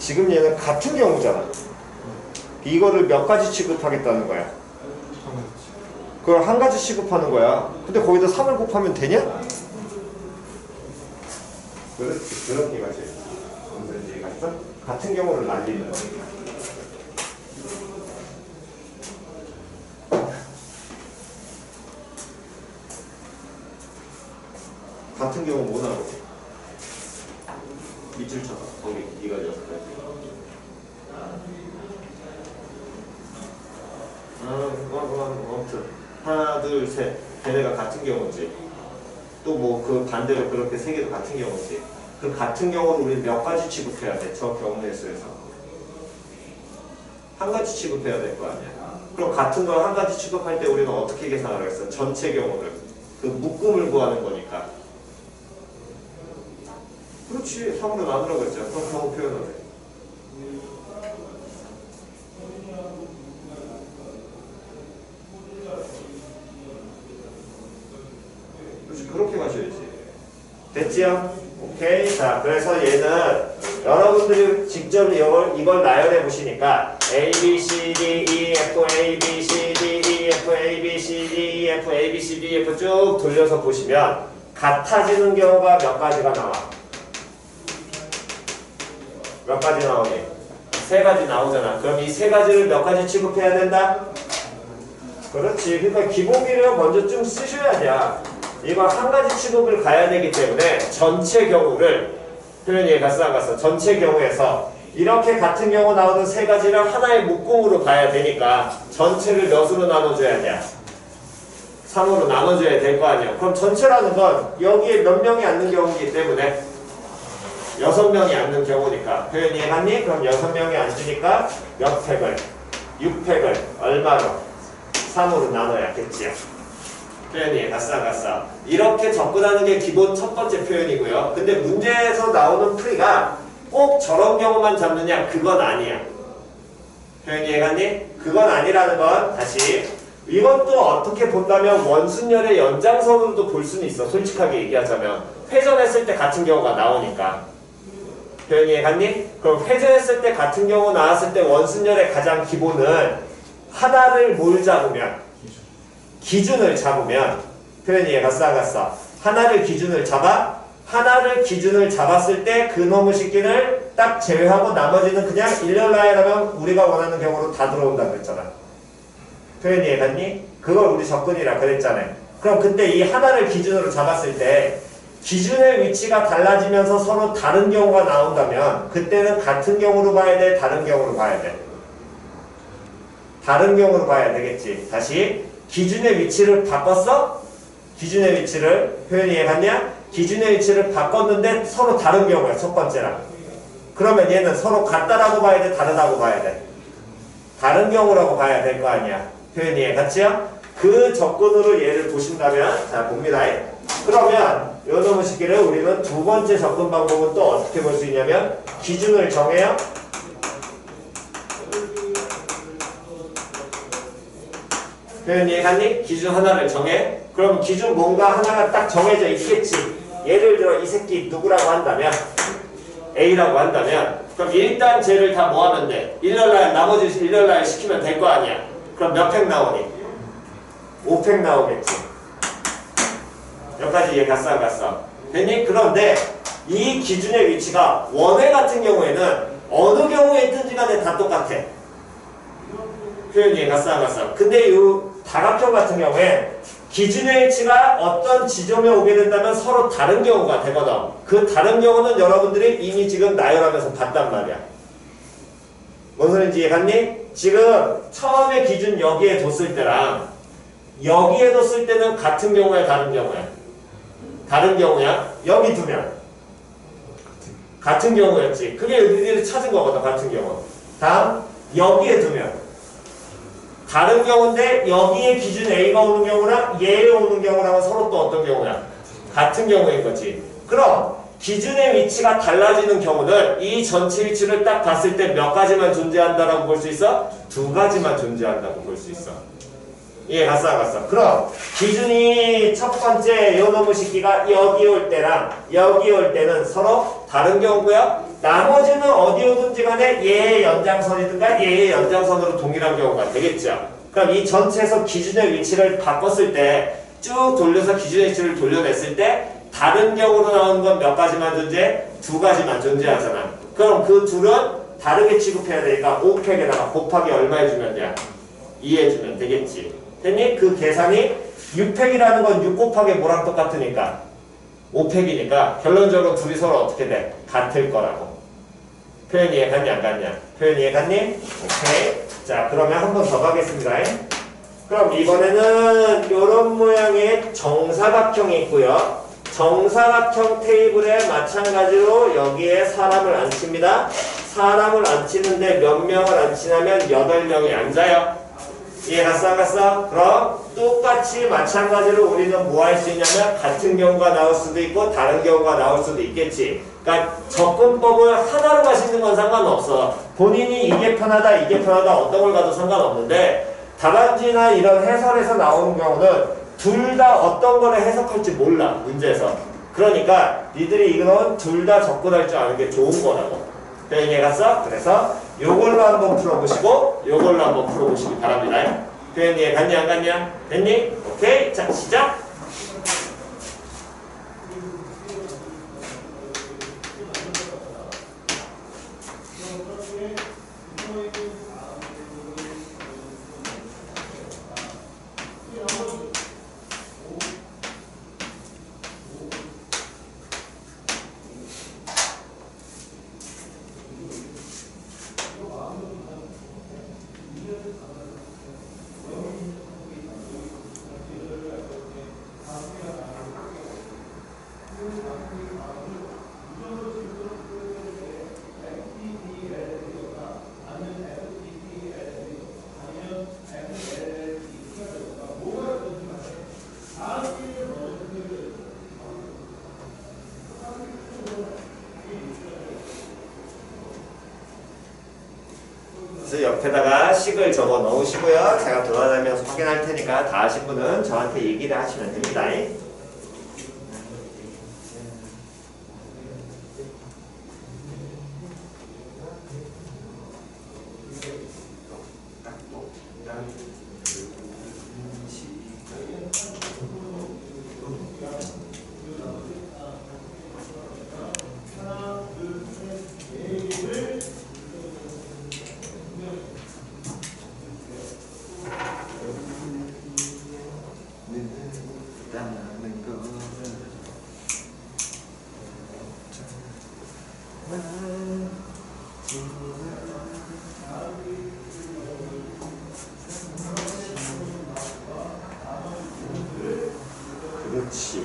지금 얘는 같은 경우잖아. 이거를 몇 가지 취급하겠다는 거야? 그걸 한 가지 취급하는 거야. 근데 거기다 3을 곱하면 되냐? 그렇지. 그렇게 가지. 무슨 얘기 같죠? 같은 경우를 날리는 거야. 같은 경우 뭐 나오지? 밑줄 쳐봐. 거기 이가 6가지. 아무튼 하나, 둘, 셋. 걔네가 같은 경우지. 또 뭐 그 반대로 그렇게 세 개도 같은 경우지. 그 같은 경우를 우리 몇 가지 취급해야 돼? 저 경우의 수에서 한 가지 취급해야 될 거 아니야. 그럼 같은 걸 한 가지 취급할 때 우리는 어떻게 계산을 했어? 전체 경우를. 그 묶음을 구하는 거니까. 그렇지. 3으로 나누라고 했잖아. 그럼 경우 표현을 해. 그렇지. 그렇게 가셔야지. 됐지요? 오케이. 자, 그래서 얘는 여러분들이 직접 이걸 나열해 보시니까 A, B, C, D, E, F, A, B, C, D, E, F, A, B, C, D, E, F, A, B, C, D, E, F 쭉 돌려서 보시면 같아지는 경우가 몇 가지가 나와? 몇 가지 나오니? 3가지 나오잖아. 그럼 이 3가지를 몇 가지 취급해야 된다? 그렇지. 그러니까 기본기를 먼저 좀 쓰셔야 돼. 이거 한 가지 취급을 가야 되기 때문에 전체 경우를 표현이 얘가 안 갔어. 전체 경우에서 이렇게 같은 경우 나오는 3가지를 하나의 묶음으로 봐야 되니까 전체를 몇으로 나눠줘야 돼? 3으로 나눠줘야 될 거 아니야. 그럼 전체라는 건 여기에 몇 명이 앉는 경우이기 때문에 6명이 앉는 경우니까 표현이 이해갔니? 그럼 6명이 앉으니까 몇 팩을? 6팩을 얼마로? 3으로 나눠야겠지요. 표현이 이해갔어? 이렇게 접근하는 게 기본 첫 번째 표현이고요. 근데 문제에서 나오는 풀이가 꼭 저런 경우만 잡느냐? 그건 아니야. 표현이 이해갔니? 그건 아니라는 건 다시 이것도 어떻게 본다면 원순열의 연장선으로도 볼 수는 있어. 솔직하게 얘기하자면 회전했을 때 같은 경우가 나오니까. 표현이 이해갔니? 그럼 회전했을 때 같은 경우 나왔을 때 원순열의 가장 기본은 하나를 뭘 잡으면? 기준을 잡으면 표현이 이해갔어? 하나를 기준을 잡아? 하나를 기준을 잡았을 때 그놈의 식기를 딱 제외하고 나머지는 그냥 일렬라인하면 우리가 원하는 경우로 다 들어온다고 했잖아. 표현이 이해갔니? 그걸 우리 접근이라 그랬잖아. 그럼 그때 이 하나를 기준으로 잡았을 때 기준의 위치가 달라지면서 서로 다른 경우가 나온다면 그때는 같은 경우로 봐야 돼? 다른 경우로 봐야 돼? 다른 경우로 봐야 되겠지. 다시 기준의 위치를 바꿨어? 기준의 위치를 표현이 이해갔냐? 기준의 위치를 바꿨는데 서로 다른 경우야. 첫 번째랑. 그러면 얘는 서로 같다라고 봐야 돼? 다르다고 봐야 돼? 다른 경우라고 봐야 될 거 아니야. 표현이 이해갔지요? 그 접근으로 얘를 보신다면 자 봅니다. 그러면 요놈의 시기를 우리는 두 번째 접근 방법은 또 어떻게 볼 수 있냐면 기준을 정해요. 표현이 이해갔니? 기준 하나를 정해. 그럼 기준 뭔가 하나가 딱 정해져 있겠지. 예를 들어 이 새끼 누구라고 한다면 A라고 한다면 그럼 일단 쟤를 다 뭐 하면 돼? 일렬라인 나머지 일렬라인 시키면 될 거 아니야. 그럼 몇 팩 나오니? 5팩 나오겠지. 여기까지 이해갔어? 됐니? 그런데 이 기준의 위치가 원회 같은 경우에는 어느 경우에 있든지 간에 다 똑같아. 표현이 이해갔어? 근데 이 다각형 같은 경우에 기준의 위치가 어떤 지점에 오게 된다면 서로 다른 경우가 되거든. 그 다른 경우는 여러분들이 이미 지금 나열하면서 봤단 말이야. 뭔 소리인지 이해갔니? 지금 처음에 기준 여기에 뒀을 때랑 여기에 뒀을 때는 같은 경우야 다른 경우야? 다른 경우야? 여기 두면 같은 경우였지. 그게 우리들이 찾은 거거든. 같은 경우. 다음 여기에 두면 다른 경우인데 여기에 기준 A가 오는 경우랑 얘에 오는 경우랑은 서로 또 어떤 경우야? 같은 경우인 거지. 그럼 기준의 위치가 달라지는 경우는 이 전체 위치를 딱 봤을 때 몇 가지만 존재한다라고 볼 수 있어? 2가지만 존재한다고 볼 수 있어. 이해갔어? 그럼 기준이 첫 번째 요놈의 식기가 여기 올 때랑 여기 올 때는 서로 다른 경우야? 나머지는 어디 오든지 간에 얘의 연장선이든가 얘의 연장선으로 동일한 경우가 되겠죠. 그럼 이 전체에서 기준의 위치를 바꿨을 때 쭉 돌려서 기준의 위치를 돌려냈을 때 다른 경우로 나오는 건 몇 가지만 존재해? 두 가지만 존재하잖아. 그럼 그 둘은 다르게 취급해야 되니까 5팩에다가 곱하기 얼마 해주면 돼? 2 해주면 되겠지. 됐니? 그 계산이 6팩이라는 건 6 곱하기 뭐랑 똑같으니까 5팩이니까 결론적으로 둘이 서로 어떻게 돼? 같을 거라고. 표현 이해 갔니 안 갔냐? 표현 이해 갔니? 오케이. 자, 그러면 한 번 더 가겠습니다. 그럼 이번에는 이런 모양의 정사각형이 있고요. 정사각형 테이블에 마찬가지로 여기에 사람을 앉힙니다. 사람을 앉히는데 몇 명을 앉히냐면 8명이 앉아요. 이해 갔어 안 갔어? 그럼 똑같이 마찬가지로 우리는 뭐 할 수 있냐면 같은 경우가 나올 수도 있고 다른 경우가 나올 수도 있겠지. 그러니까 접근법을 하나로 가시는 건 상관없어. 본인이 이게 편하다 이게 편하다 어떤 걸 가도 상관없는데 답안지나 이런 해설에서 나오는 경우는 둘 다 어떤 거를 해석할지 몰라 문제에서. 그러니까 니들이 이건 둘 다 접근할 줄 아는 게 좋은 거라고. 이해 갔어? 그래서 요걸로 한번 풀어보시고 요걸로 한번 풀어보시기 바랍니다. 표현 이해 갔냐 안 갔냐? 됐니? 오케이. 자 시작. 그래서 옆에다가 식을 적어 넣으시고요. 제가 돌아다니면서 확인할 테니까 다 하신 분은 저한테 얘기를 하시면 됩니다. 그렇지.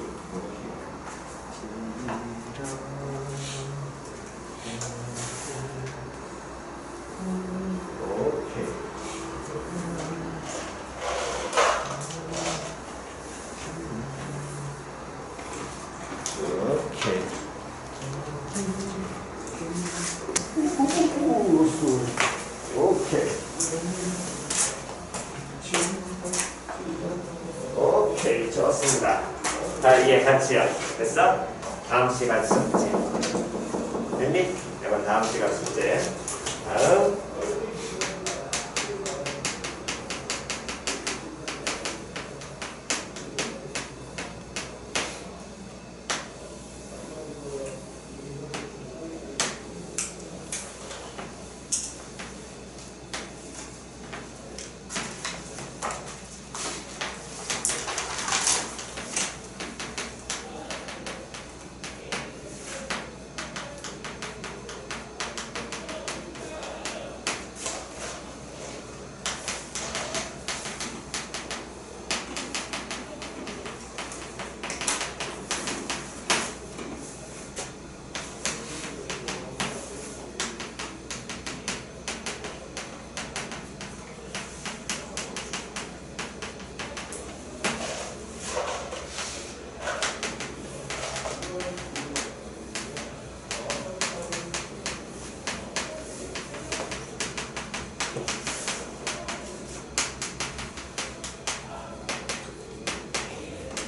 오케이. 오케이. 오케이. 좋습니다. 자, 이해 같이요. 됐어? 다음 시간 숙제. 됐니? 이건 다음 시간 숙제. 다음.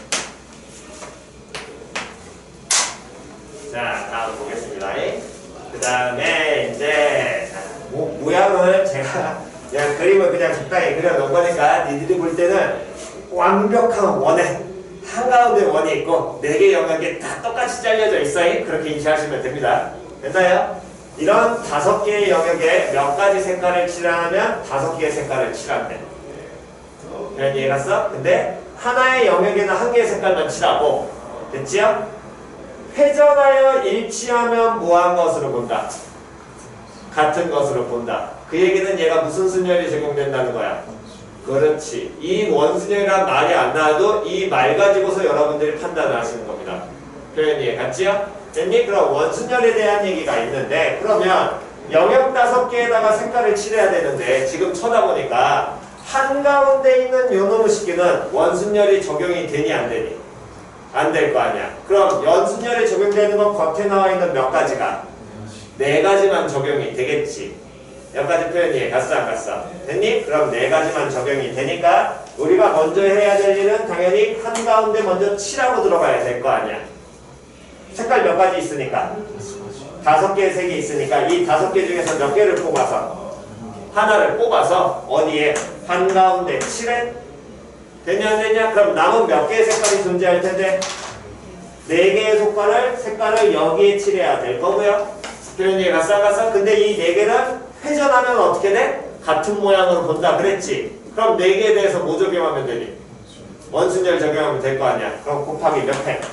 자, 다음 보겠습니다. 그 다음에 이제 모양을 제가 그냥 그림을 그냥 적당히 그려놓은 거니까 니들이 볼 때는 완벽한 원에 한가운데 원이 있고 4개 영역이 다 똑같이 잘려져 있어요. 그렇게 인식하시면 됩니다. 됐나요? 이런 5개의 영역에 몇 가지 색깔을 칠하면 5개의 색깔을 칠한대. 그런 이해 갔어? 근데 하나의 영역에는 1개의 색깔만 칠하고, 됐지요? 회전하여 일치하면 뭐한 것으로 본다? 같은 것으로 본다. 그 얘기는 얘가 무슨 순열이 적용된다는 거야? 그렇지. 이 원순열이란 말이 안 나와도 이 말 가지고서 여러분들이 판단을 하시는 겁니다. 표현 이해 갔지요? 됐니? 그럼 원순열에 대한 얘기가 있는데, 그러면 영역 5개에다가 색깔을 칠해야 되는데 지금 쳐다보니까 한가운데 있는 요놈의 시기는 원순열이 적용이 되니 안 되니? 안 될 거 아니야. 그럼 연순열에 적용되는 건 겉에 나와 있는 몇 가지가? 4가지만 적용이 되겠지. 몇 가지 표현이 갔어 안 갔어? 됐니? 그럼 4가지만 적용이 되니까 우리가 먼저 해야 될 일은 당연히 한가운데 먼저 칠하고 들어가야 될 거 아니야. 색깔 몇 가지 있으니까? 5개의 색이 있으니까 이 5개 중에서 몇 개를 뽑아서? 하나를 뽑아서 어디에? 한가운데 칠해? 되냐 안 되냐? 그럼 남은 몇 개의 색깔이 존재할 텐데 4개의 색깔을 여기에 칠해야 될 거고요. 표현이 가싸가싸. 근데 이 4개를 회전하면 어떻게 돼? 같은 모양으로 본다 그랬지. 그럼 4개에 대해서 뭐 적용하면 되니? 원순열 적용하면 될 거 아니야. 그럼 곱하기 몇 팩?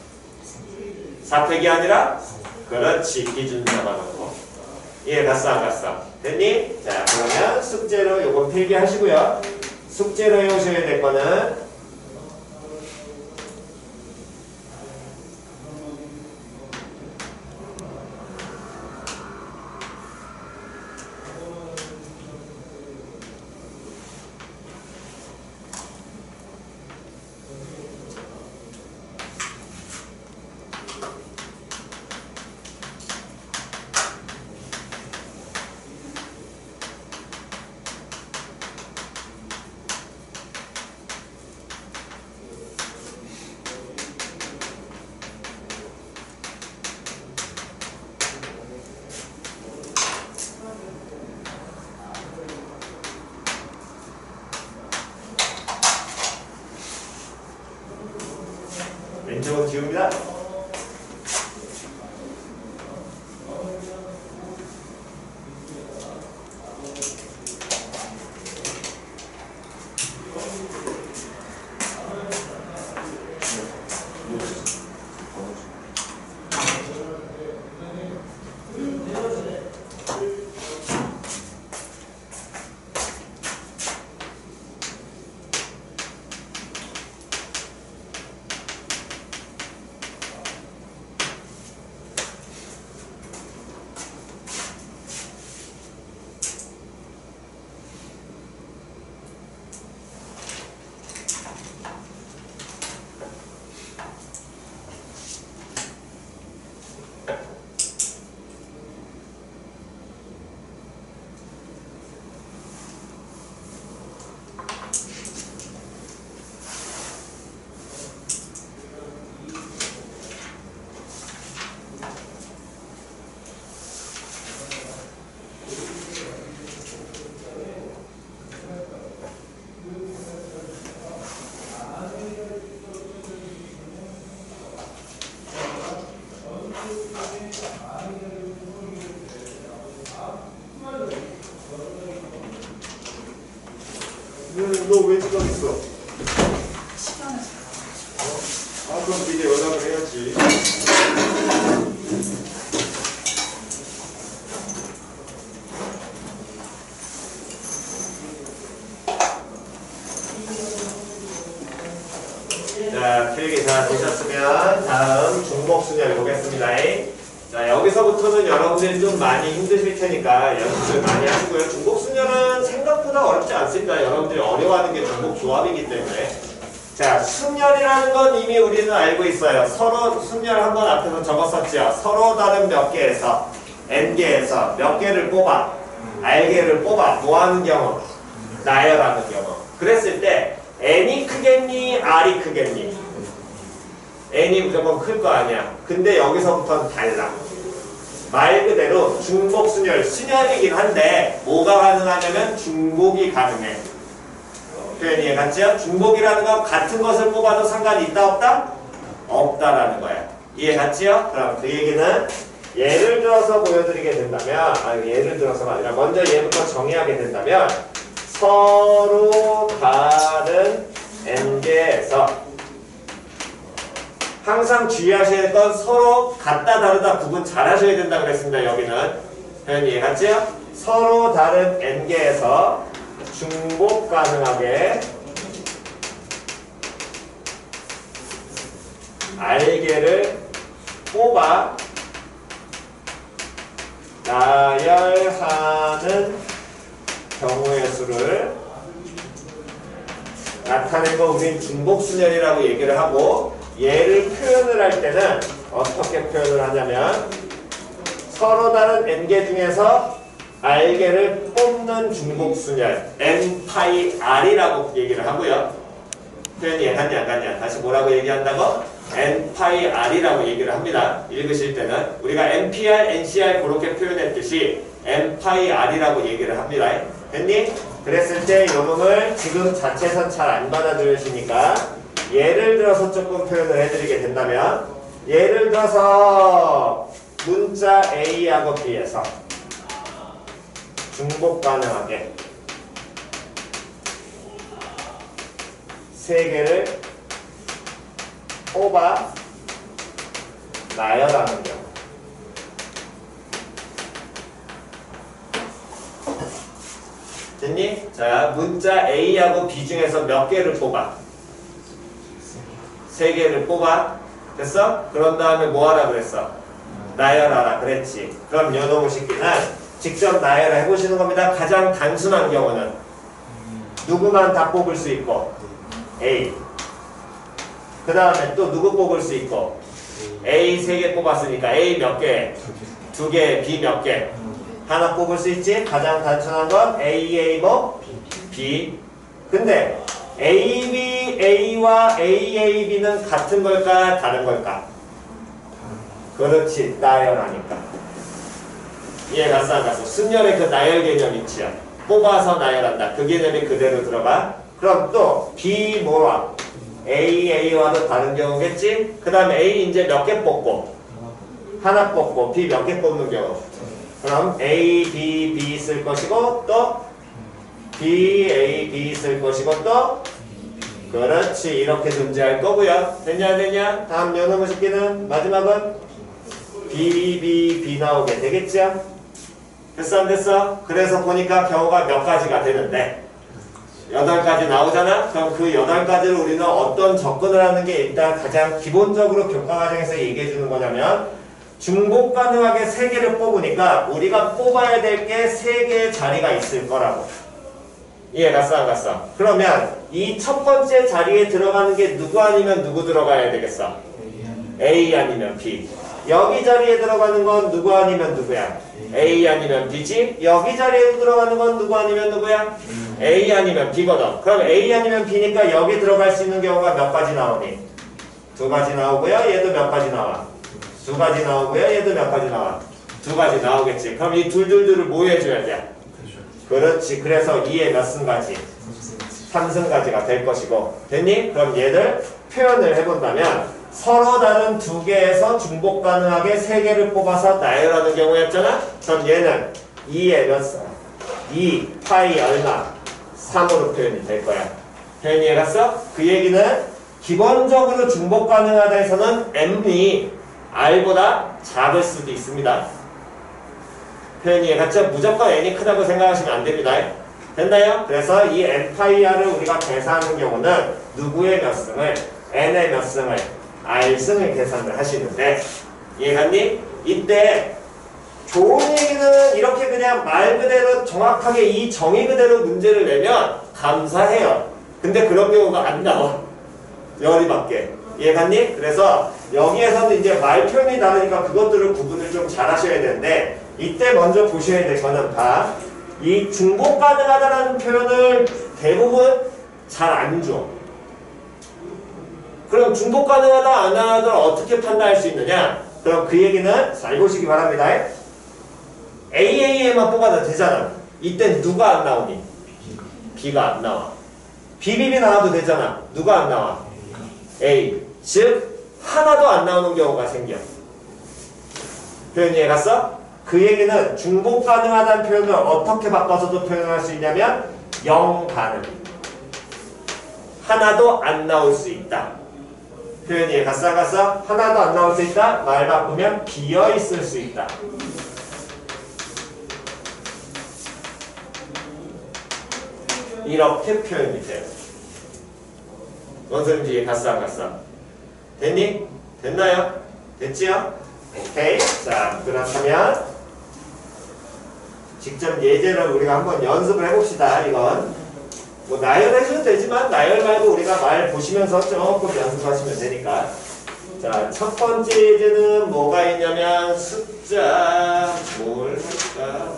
4팩이 아니라? 그렇지. 기준 잡아놓고. 이해 갔어 안 갔어? 됐니? 자 그러면 숙제로 요건 필기하시고요. 숙제로 해오셔야 될 거는 왼쪽은 지웁니다. 너 왜 지금 있어? 시간을 그럼 이제 연락을 해야지. 자, 필기 다 되셨으면 다음 중복순열 보겠습니다. 자, 여기서부터는 여러분들이 좀 많이 힘드실 테니까 연습을 많이 하시고요. 중복순열은 생각보다 어렵지 않습니다. 여러분들이 어려워하는 게 중복조합이기 때문에. 자, 순열이라는 건 이미 우리는 알고 있어요. 서로 순열 한번 앞에서 적었었죠. 서로 다른 몇 개에서 n개에서 몇 개를 뽑아 r개를 뽑아 뭐 하는 경우? 나열하는 경우. 그랬을 때 n이 크겠니? r이 크겠니? n이 무조건 클 거 아니야. 근데 여기서부터는 달라. 말 그대로 중복 순열, 순열이긴 한데 뭐가 가능하냐면 중복이 가능해. 표현 이해갔죠? 중복이라는 건 같은 것을 뽑아도 상관이 있다 없다? 없다라는 거야. 이해갔죠? 그럼 그 얘기는 예를 들어서 보여드리게 된다면, 예를 들어서가 아니라 먼저 얘부터 정의하게 된다면 서로 다른 n개에서 항상 주의하셔야 될 건 서로 같다 다르다 구분 잘 하셔야 된다 그랬습니다. 여기는 표현 이해갔죠? 서로 다른 n개에서 중복 가능하게 R개를 뽑아 나열하는 경우의 수를 나타낸 거 우린 중복순열이라고 얘기를 하고, 얘를 표현을 할 때는 어떻게 표현을 하냐면 서로 다른 n개 중에서 R개를 뽑는 중복순열 n-파이 R이라고 얘기를 하고요. 표현이 이해갔냐 안 갔냐? 다시 뭐라고 얘기한다고? n-파이 R이라고 얘기를 합니다. 읽으실 때는 우리가 npr, ncr 그렇게 표현했듯이 n-파이 R이라고 얘기를 합니다. 됐니? 그랬을 때 이 놈을 지금 자체선 잘 안 받아들여지니까 예를 들어서 조금 표현을 해드리게 된다면, 예를 들어서 문자 A하고 B에서 중복 가능하게 세 개를 뽑아 나열하는 경우. 됐니? 자, 문자 A하고 B 중에서 몇 개를 뽑아? 세 개를 뽑아. 됐어? 그런 다음에 뭐 하라 그랬어? 나열하라 그랬지. 그럼 요놈의 식기는 직접 나열을 해보시는 겁니다. 가장 단순한 경우는 누구만 다 뽑을 수 있고 A. 그 다음에 또 누구 뽑을 수 있고 A 3개 뽑았으니까 A 몇 개? 2개, B 몇 개? 하나 뽑을 수 있지? 가장 단순한 건 A 뭐? B. 근데 AB, A와 AAB는 같은 걸까? 다른 걸까? 그렇지. 나열하니까. 이해갔어? 안 갔어? 순열의 그 나열 개념 있지요? 뽑아서 나열한다. 그 개념이 그대로 들어가. 그럼 또 B 뭐와? A와도 다른 경우겠지? 그 다음에 A 이제 몇 개 뽑고? 하나 뽑고 B 몇 개 뽑는 경우? 그럼 A, B 쓸 것이고 또 B, A, B 쓸 것이고 또 그렇지. 이렇게 존재할 거고요. 됐냐 안 됐냐? 다음 요놈의 새끼는 마지막은 B 나오게 되겠죠? 됐어 안 됐어? 그래서 보니까 경우가 몇 가지가 되는데 8가지 나오잖아? 그럼 그 8가지를 우리는 어떤 접근을 하는 게 일단 가장 기본적으로 교과 과정에서 얘기해 주는 거냐면, 중복 가능하게 3개를 뽑으니까 우리가 뽑아야 될 게 3개의 자리가 있을 거라고. 이해갔어 안 갔어? 그러면 이 첫 번째 자리에 들어가는 게 누구 아니면 누구 들어가야 되겠어? A 아니면 B. 여기 자리에 들어가는 건 누구 아니면 누구야? A 아니면 B지? 여기 자리에 들어가는 건 누구 아니면 누구야? A 아니면 B거든. 그럼 A 아니면 B니까 여기 들어갈 수 있는 경우가 몇 가지 나오니? 2가지 나오고요. 얘도 몇 가지 나와? 2가지 나오고요. 얘도 몇 가지 나와? 2가지 나오겠지. 그럼 이 둘둘둘을 뭐 해줘야 돼? 그렇지. 그래서 2의 몇 승가지? 3승가지가 될 것이고. 됐니? 그럼 얘를 표현을 해본다면 서로 다른 2개에서 중복 가능하게 3개를 뽑아서 나열하는 경우였잖아? 그럼 얘는 2의 몇 승? 2 파이 얼마? 3으로 표현이 될 거야. 표현이 해갔어? 그 얘기는 기본적으로 중복 가능하다에서는 m이 r보다 작을 수도 있습니다. 표현이 해갔죠? 무조건 n이 크다고 생각하시면 안 됩니다. 됐나요? 그래서 이 n-파이 r을 우리가 계산하는 경우는 누구의 몇 승을? n의 몇 승을? r승을 계산을 하시는데, 이해갔니? 이때 좋은 얘기는 이렇게 그냥 말 그대로 정확하게 이 정의 그대로 문제를 내면 감사해요. 근데 그런 경우가 안 나와. 열이밖에. 이해갔니? 그래서 여기에서는 이제 말 표현이 다르니까 그것들을 구분을 좀 잘 하셔야 되는데, 이때 먼저 보셔야 될 거는 이 중복 가능하다라는 표현을 대부분 잘 안 줘. 그럼 중복 가능하다 안 하다를 어떻게 판단할 수 있느냐? 그럼 그 얘기는 잘 보시기 바랍니다. AA에만 뽑아도 되잖아. 이땐 누가 안 나오니? B가 안 나와. BBB 나와도 되잖아. 누가 안 나와? A. 즉 하나도 안 나오는 경우가 생겨. 표현 이해 갔어? 그 얘기는 중복 가능하다는 표현을 어떻게 바꿔서도 표현할 수 있냐면 0 가능. 하나도 안 나올 수 있다. 표현 이해 갔어? 갔어? 하나도 안 나올 수 있다. 말 바꾸면 비어 있을 수 있다. 이렇게 표현이 돼요. 원선지 이해 갔어? 안 갔어? 됐니? 됐나요? 됐지요? 오케이. 자, 그렇다면 직접 예제를 우리가 한번 연습을 해봅시다. 이건 뭐 나열해줘도 되지만 나열 말고 우리가 말 보시면서 조금 연습하시면 되니까. 자, 첫 번째 예제는 뭐가 있냐면 숫자 뭘 할까?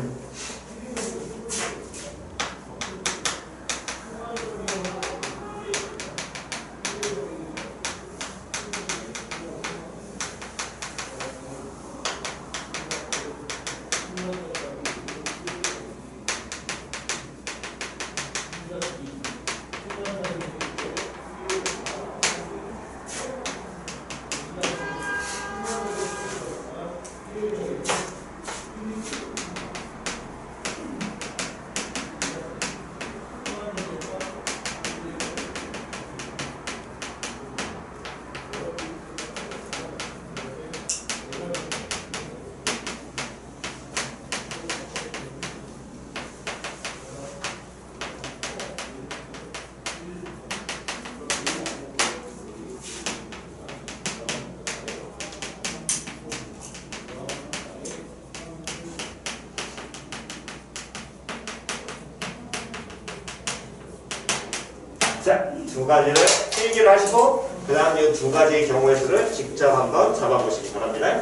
자, 두 가지를 필기를 하시고 그 다음 이 두 가지의 경우의 수를 직접 한번 잡아보시기 바랍니다.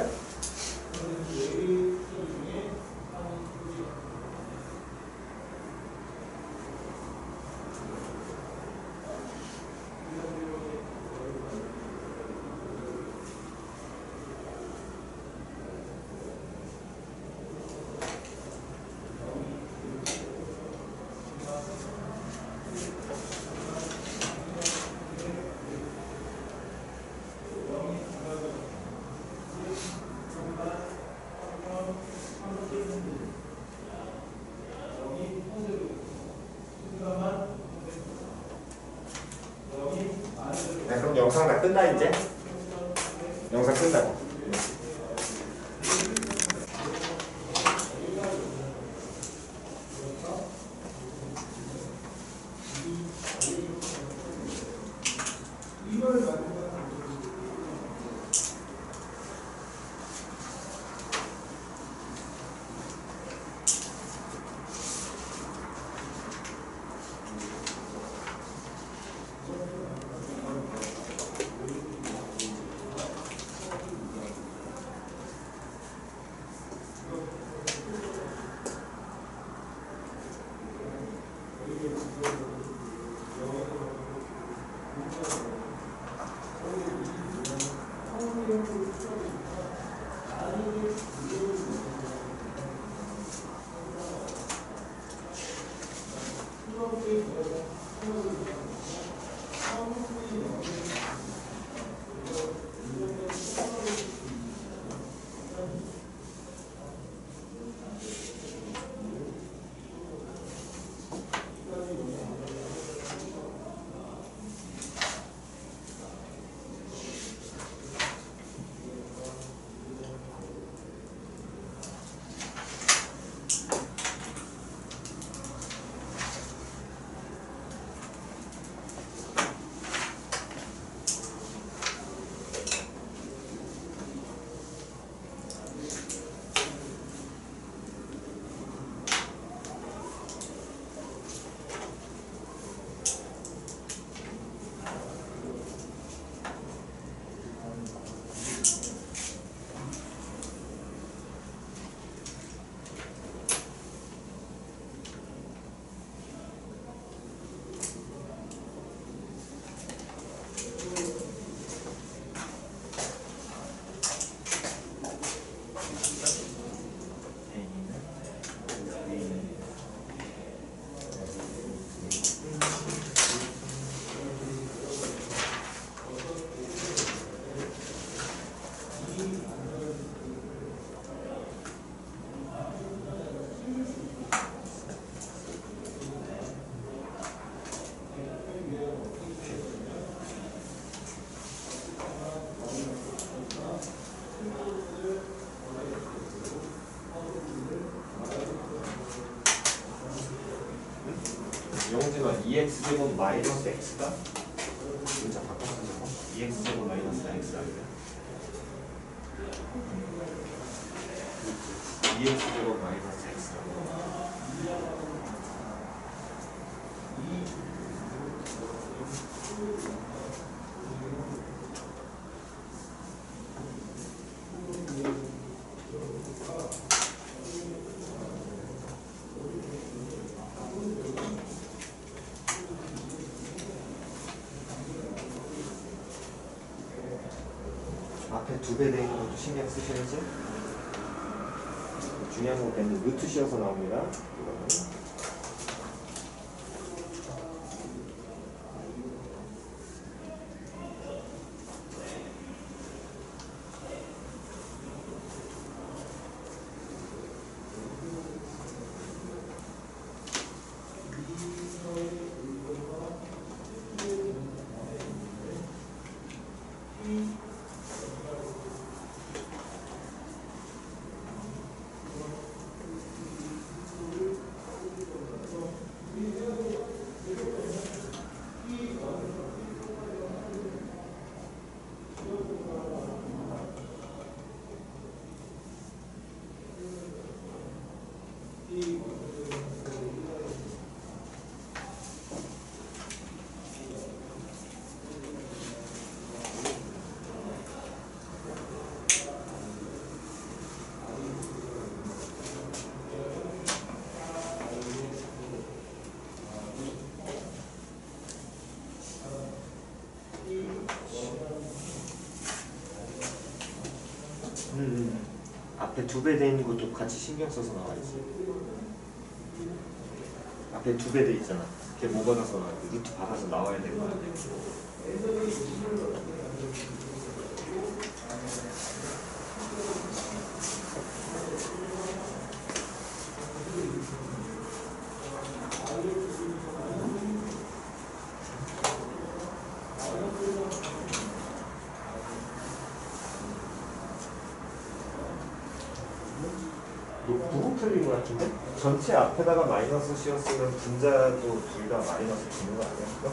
네, 그럼 영상 다 끝나 이제? 영상 끝나고. 2x제곱 마이너스 x가 문자 바꿔서 적어 2x제곱 마이너스 x가 아니라 2x제곱 마이너스 x가 앞에 2배 되는 것도 신경 쓰셔야죠. 중요한 건 배는 루트 씌어서 나옵니다. 이거는. 앞에 2배 돼 있는 것도 같이 신경 써서 나와야지. 앞에 2배 돼 있잖아. 걔 뭐 받아서 나와? 루트 받아서 나와야 될 거 아니야. 부분 틀린 것 같은데? 전체 앞에다가 마이너스 씌웠으면 분자도 둘 다 마이너스 주는 거 아니야? 그거?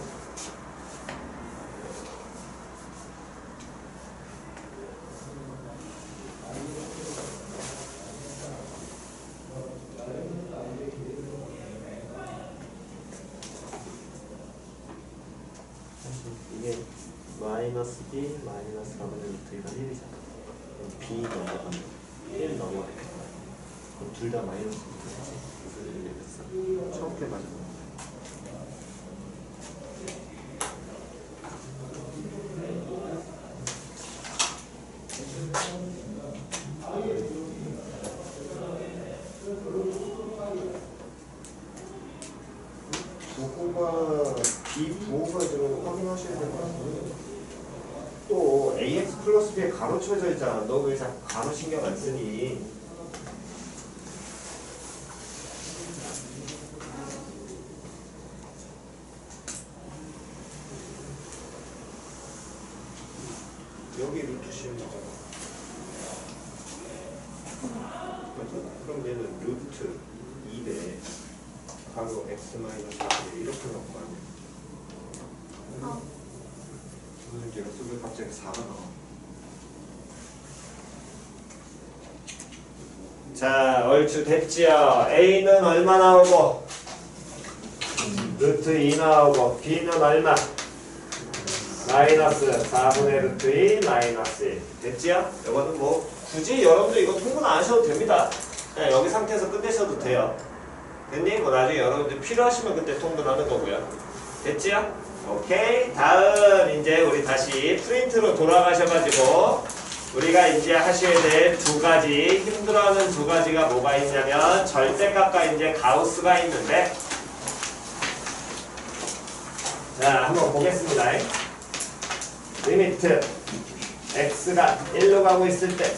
이게 마이너스 B 마이너스 4분의 루트 1은 1이잖아. 그럼 B 넘어가면 1 넘어가겠다. 그럼 둘 다 마이너스 루트지. 무슨 일이 됐어? 처음 때 맞은 거. 부호가 비부호가 좀 확인하셔야 될 것 같아요. 또 ax 플러스 b에 가로 쳐져 있잖아. 너 왜 자꾸 가로 신경 안 쓰니? 여기 루트 씌우는 거잖아. 그럼 얘는 루트 2배 가로 x 마이너스 1 이렇게 넣을 거 아니야? 무슨 제가 쓰고 갑자기 4가 나와. 자, 얼추 됐지요? A는 얼마 나오고? 루트 2 나오고 B는 얼마? 마이너스 4분의 루트 2 마이너스 1 됐지요? 이거는 뭐 굳이 여러분들 이거 통분 안 하셔도 됩니다. 그냥 여기 상태에서 끝내셔도 돼요. 됐니? 뭐 나중에 여러분들 필요하시면 그때 통분하는 거고요. 됐지요? 오케이. 다음 이제 우리 다시 프린트로 돌아가셔가지고 우리가 이제 하셔야 될 두 가지 힘들어하는 두 가지가 뭐가 있냐면 절대값과 이제 가우스가 있는데 자 한번 보겠습니다. 리미트 x가 1로 가고 있을 때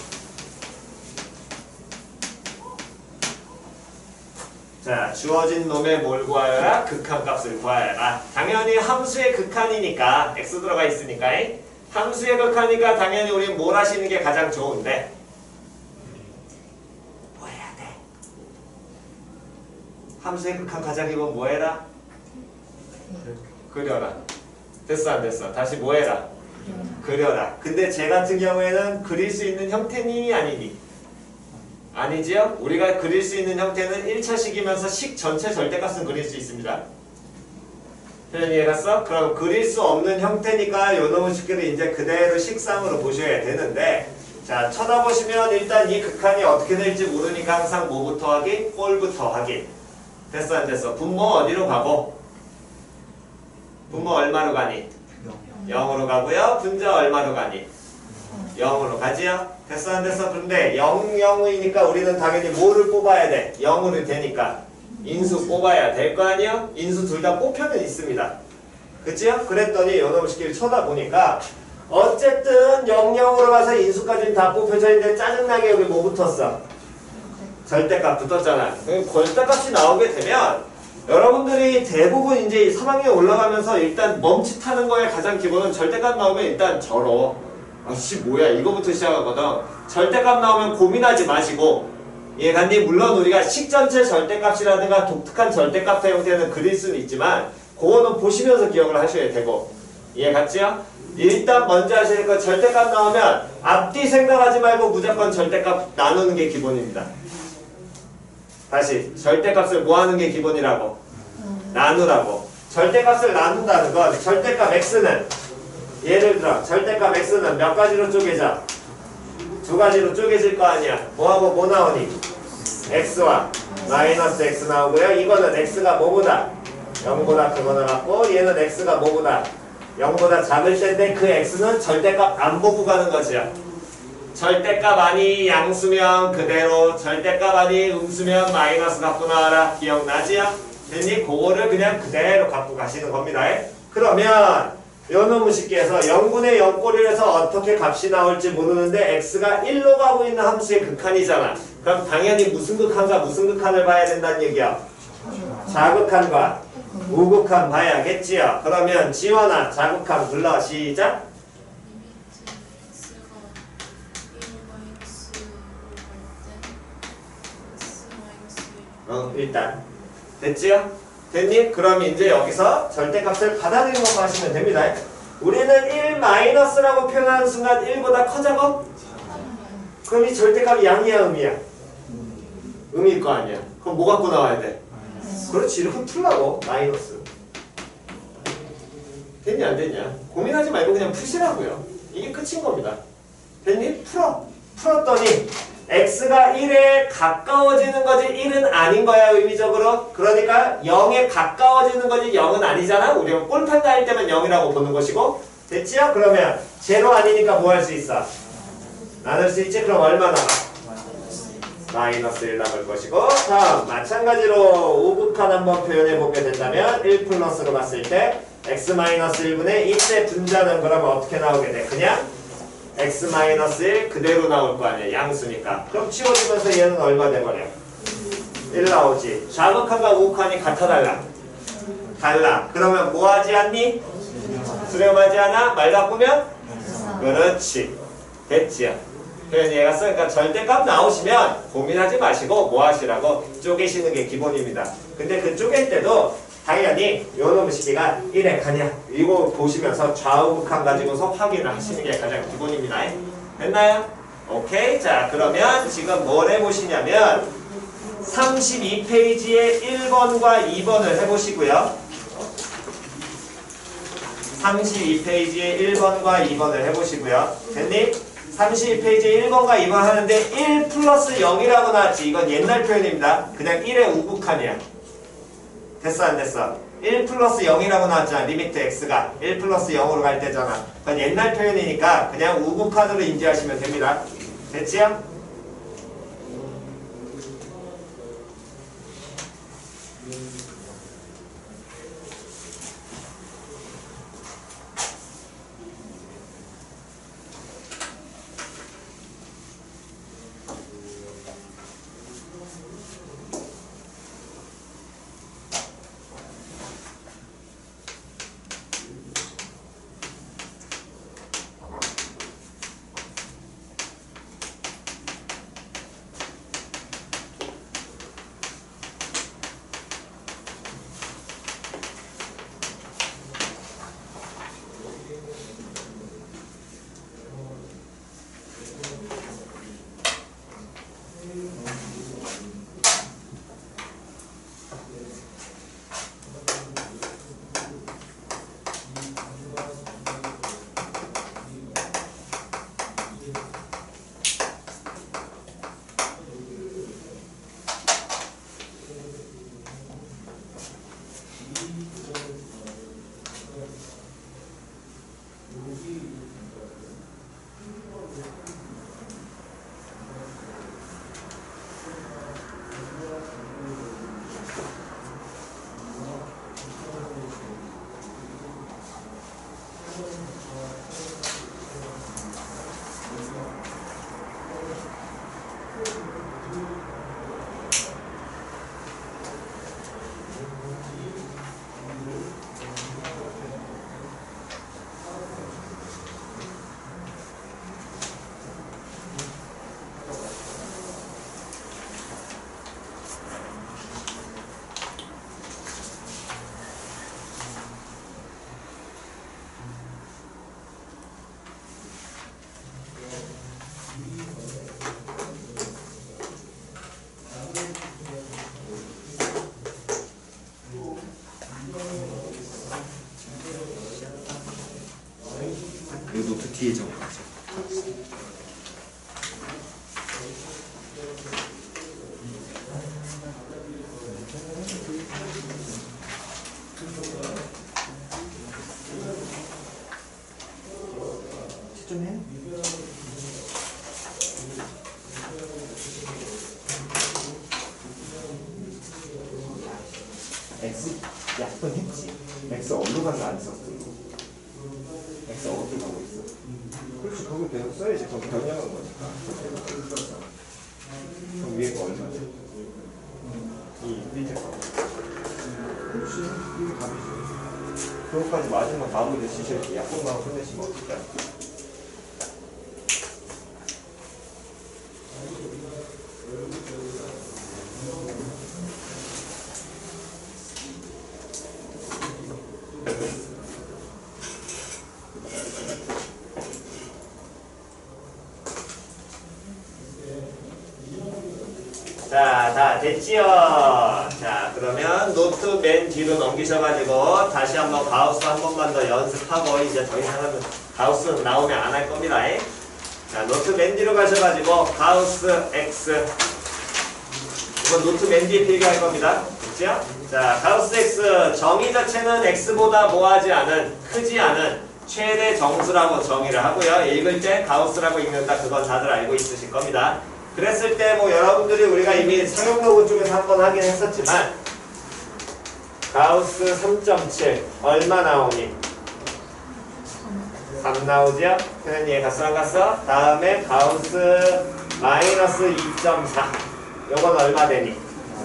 자, 주어진 놈의 뭘 구하여라? 극한값을 구하여라. 당연히 함수의 극한이니까 x 들어가 있으니까 함수의 극한이니까 당연히 우리는 뭘 하시는 게 가장 좋은데 뭐 해야 돼? 함수의 극한 가장 기본 뭐 해라? 그려라. 됐어 안 됐어? 다시 뭐 해라? 그려라. 근데 쟤 같은 경우에는 그릴 수 있는 형태니 아니니? 아니지요? 우리가 그릴 수 있는 형태는 1차식이면서 식 전체 절대값은 그릴 수 있습니다. 표현 이해갔어? 그럼 그릴 수 없는 형태니까 요 놈의 식기를 이제 그대로 식상으로 보셔야 되는데, 자 쳐다보시면 일단 이 극한이 어떻게 될지 모르니까 항상 뭐부터 하기? 꼴부터 하기. 됐어 안 됐어? 분모 어디로 가고? 분모 얼마로 가니? 0으로 가고요. 분자 얼마로 가니? 0으로 가지요? 됐어 안 됐어? 그런데 0, 0이니까 우리는 당연히 뭐를 뽑아야 돼? 0으로 되니까 인수 뽑아야 될 거 아니야? 인수 둘 다 뽑혀는 있습니다. 그치요? 그랬더니 요놈 식기를 쳐다보니까 어쨌든 0, 0으로 가서 인수까지는 다 뽑혀져 있는데 짜증나게 여기 뭐 붙었어? 절대값 붙었잖아. 절대값이 나오게 되면 여러분들이 대부분 이제 3학년 올라가면서 일단 멈칫하는 거에 가장 기본은 절대값 나오면 일단 절어. 아씨 뭐야 이거부터 시작하거든. 절대값 나오면 고민하지 마시고 이해갔니? 물론 우리가 식전체 절대값이라든가 독특한 절대값의 형태는 그릴 수는 있지만 그거는 보시면서 기억을 하셔야 되고 이해갔지요? 일단 먼저 하실 거 절대값 나오면 앞뒤 생각하지 말고 무조건 절대값 나누는 게 기본입니다. 다시 절대값을 뭐 하는 게 기본이라고? 나누라고. 절대값을 나눈다는 건 절대값 x는 예를 들어 절대값 x는 몇 가지로 쪼개져? 두 가지로 쪼개질 거 아니야. 뭐하고 뭐 나오니? x와 마이너스 x 나오고요. 이거는 x가 뭐보다? 0보다 크거나 같고 얘는 x가 뭐보다? 0보다 작을 텐데 그 x는 절대값 안 보고 가는 거지요. 절대값 아니 양수면 그대로, 절대값 아니 음수면 마이너스 갖고 나와라. 기억나지요? 됐니? 그거를 그냥 그대로 갖고 가시는 겁니다. 그러면 요놈의 식기에서 0분의 0꼴이라서 어떻게 값이 나올지 모르는데 x가 1로 가고 있는 함수의 극한이잖아. 그럼 당연히 무슨 극한과 무슨 극한을 봐야 된다는 얘기야? 자극한과 우극한 봐야겠지요. 그러면 지원아 자극한 불러. 시작. 일단 됐지요? 됐니? 그럼 이제 여기서 절대값을 받아들이는 것만 하시면 됩니다. 우리는 1 마이너스라고 표현하는 순간 1보다 커져고? 그럼 이 절대값이 양이야 음이야? 음일 거 아니야. 그럼 뭐 갖고 나와야 돼? 그렇지 이렇게 풀라고. 마이너스. 됐냐 안 됐냐? 고민하지 말고 그냥 푸시라고요. 이게 끝인 겁니다. 됐니? 풀어. 풀었더니 x가 1에 가까워지는 거지 1은 아닌 거야 의미적으로. 그러니까 0에 가까워지는 거지 0은 아니잖아. 우리가 꼴판 다닐 때만 0이라고 보는 것이고. 됐지요? 그러면 제로 아니니까 뭐 할 수 있어? 나눌 수 있지? 그럼 얼마 남아? 마이너스 1 남을 것이고. 다음 마찬가지로 우극한 한번 표현해 보게 된다면 1 플러스로 봤을 때 x-1분의 이때 분자는 그러면 어떻게 나오게 돼? 그냥 x-1 그대로 나올 거 아니야. 양수니까. 그럼 치워지면서 얘는 얼마 돼버려? 1 나오지. 자극한과 우극한이 같아 달라? 달라. 그러면 뭐 하지 않니? 수렴하지 않아? 말 바꾸면? 그렇지. 됐지요. 표현 이해가 써? 그러니까 절대값 나오시면 고민하지 마시고 뭐 하시라고? 쪼개시는 게 기본입니다. 근데 그 쪼갤 때도 당연히 요놈의 시기가 1에 가냐 이거 보시면서 좌우극한 가지고서 확인을 하시는 게 가장 기본입니다. 됐나요? 오케이. 자 그러면 지금 뭘 해보시냐면 32페이지에 1번과 2번을 해보시고요. 32페이지에 1번과 2번을 해보시고요. 됐니? 32페이지에 1번과 2번 하는데 1 플러스 0이라고 나왔지. 이건 옛날 표현입니다. 그냥 1의 우극한이야. 됐어 안 됐어? 1 플러스 0이라고 나왔잖아. 리미트 x가 1 플러스 0으로 갈 때잖아. 그건 옛날 표현이니까 그냥 우극한으로 인지하시면 됩니다. 됐지요? 이 노트 뒤에 적어가죠. 좀 해. X 약분 했지. X 어디로 가서 안 썼어? X 어디 가고 있어? 그렇지, 거기 계속 써야지. 거기 변형한 거니까. 그럼 위에 거 얼마지? 이 밑에 거. 그렇지, 이게 답이지. 그것까지 마지막 마무리 지셔야지. 약분만 끝내시면 어떡해? 자, 다 됐지요? 자, 그러면 노트 맨 뒤로 넘기셔가지고 다시 한번 가우스 한 번만 더 연습하고 이제 더 이상은 가우스는 나오면 안 할 겁니다. 자, 노트 맨 뒤로 가셔가지고 가우스 X 이거 노트 맨 뒤에 필기할 겁니다. 됐죠? 자, 가우스 X 정의 자체는 X보다 뭐하지 않은, 크지 않은 최대 정수라고 정의를 하고요. 읽을 때 가우스라고 읽는다. 그건 다들 알고 있으실 겁니다. 그랬을 때 뭐 여러분들이 우리가 이미 상용로그 쪽에서 한번 하긴 했었지만 가우스 3.7 얼마 나오니? 3 나오죠? 그냥 얘 갔어 안 갔어? 다음에 가우스 마이너스 2.4 요건 얼마 되니?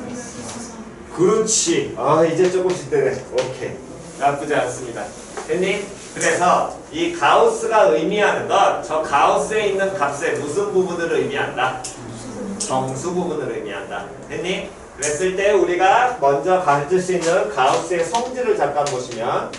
그렇지. 아 이제 조금씩 되네. 오케이. 나쁘지 않습니다. 됐니? 그래서 이 가우스가 의미하는 건 저 가우스에 있는 값의 무슨 부분을 의미한다? 정수 부분을 의미한다. 됐니? 그랬을 때 우리가 먼저 가질 수 있는 가우스의 성질을 잠깐 보시면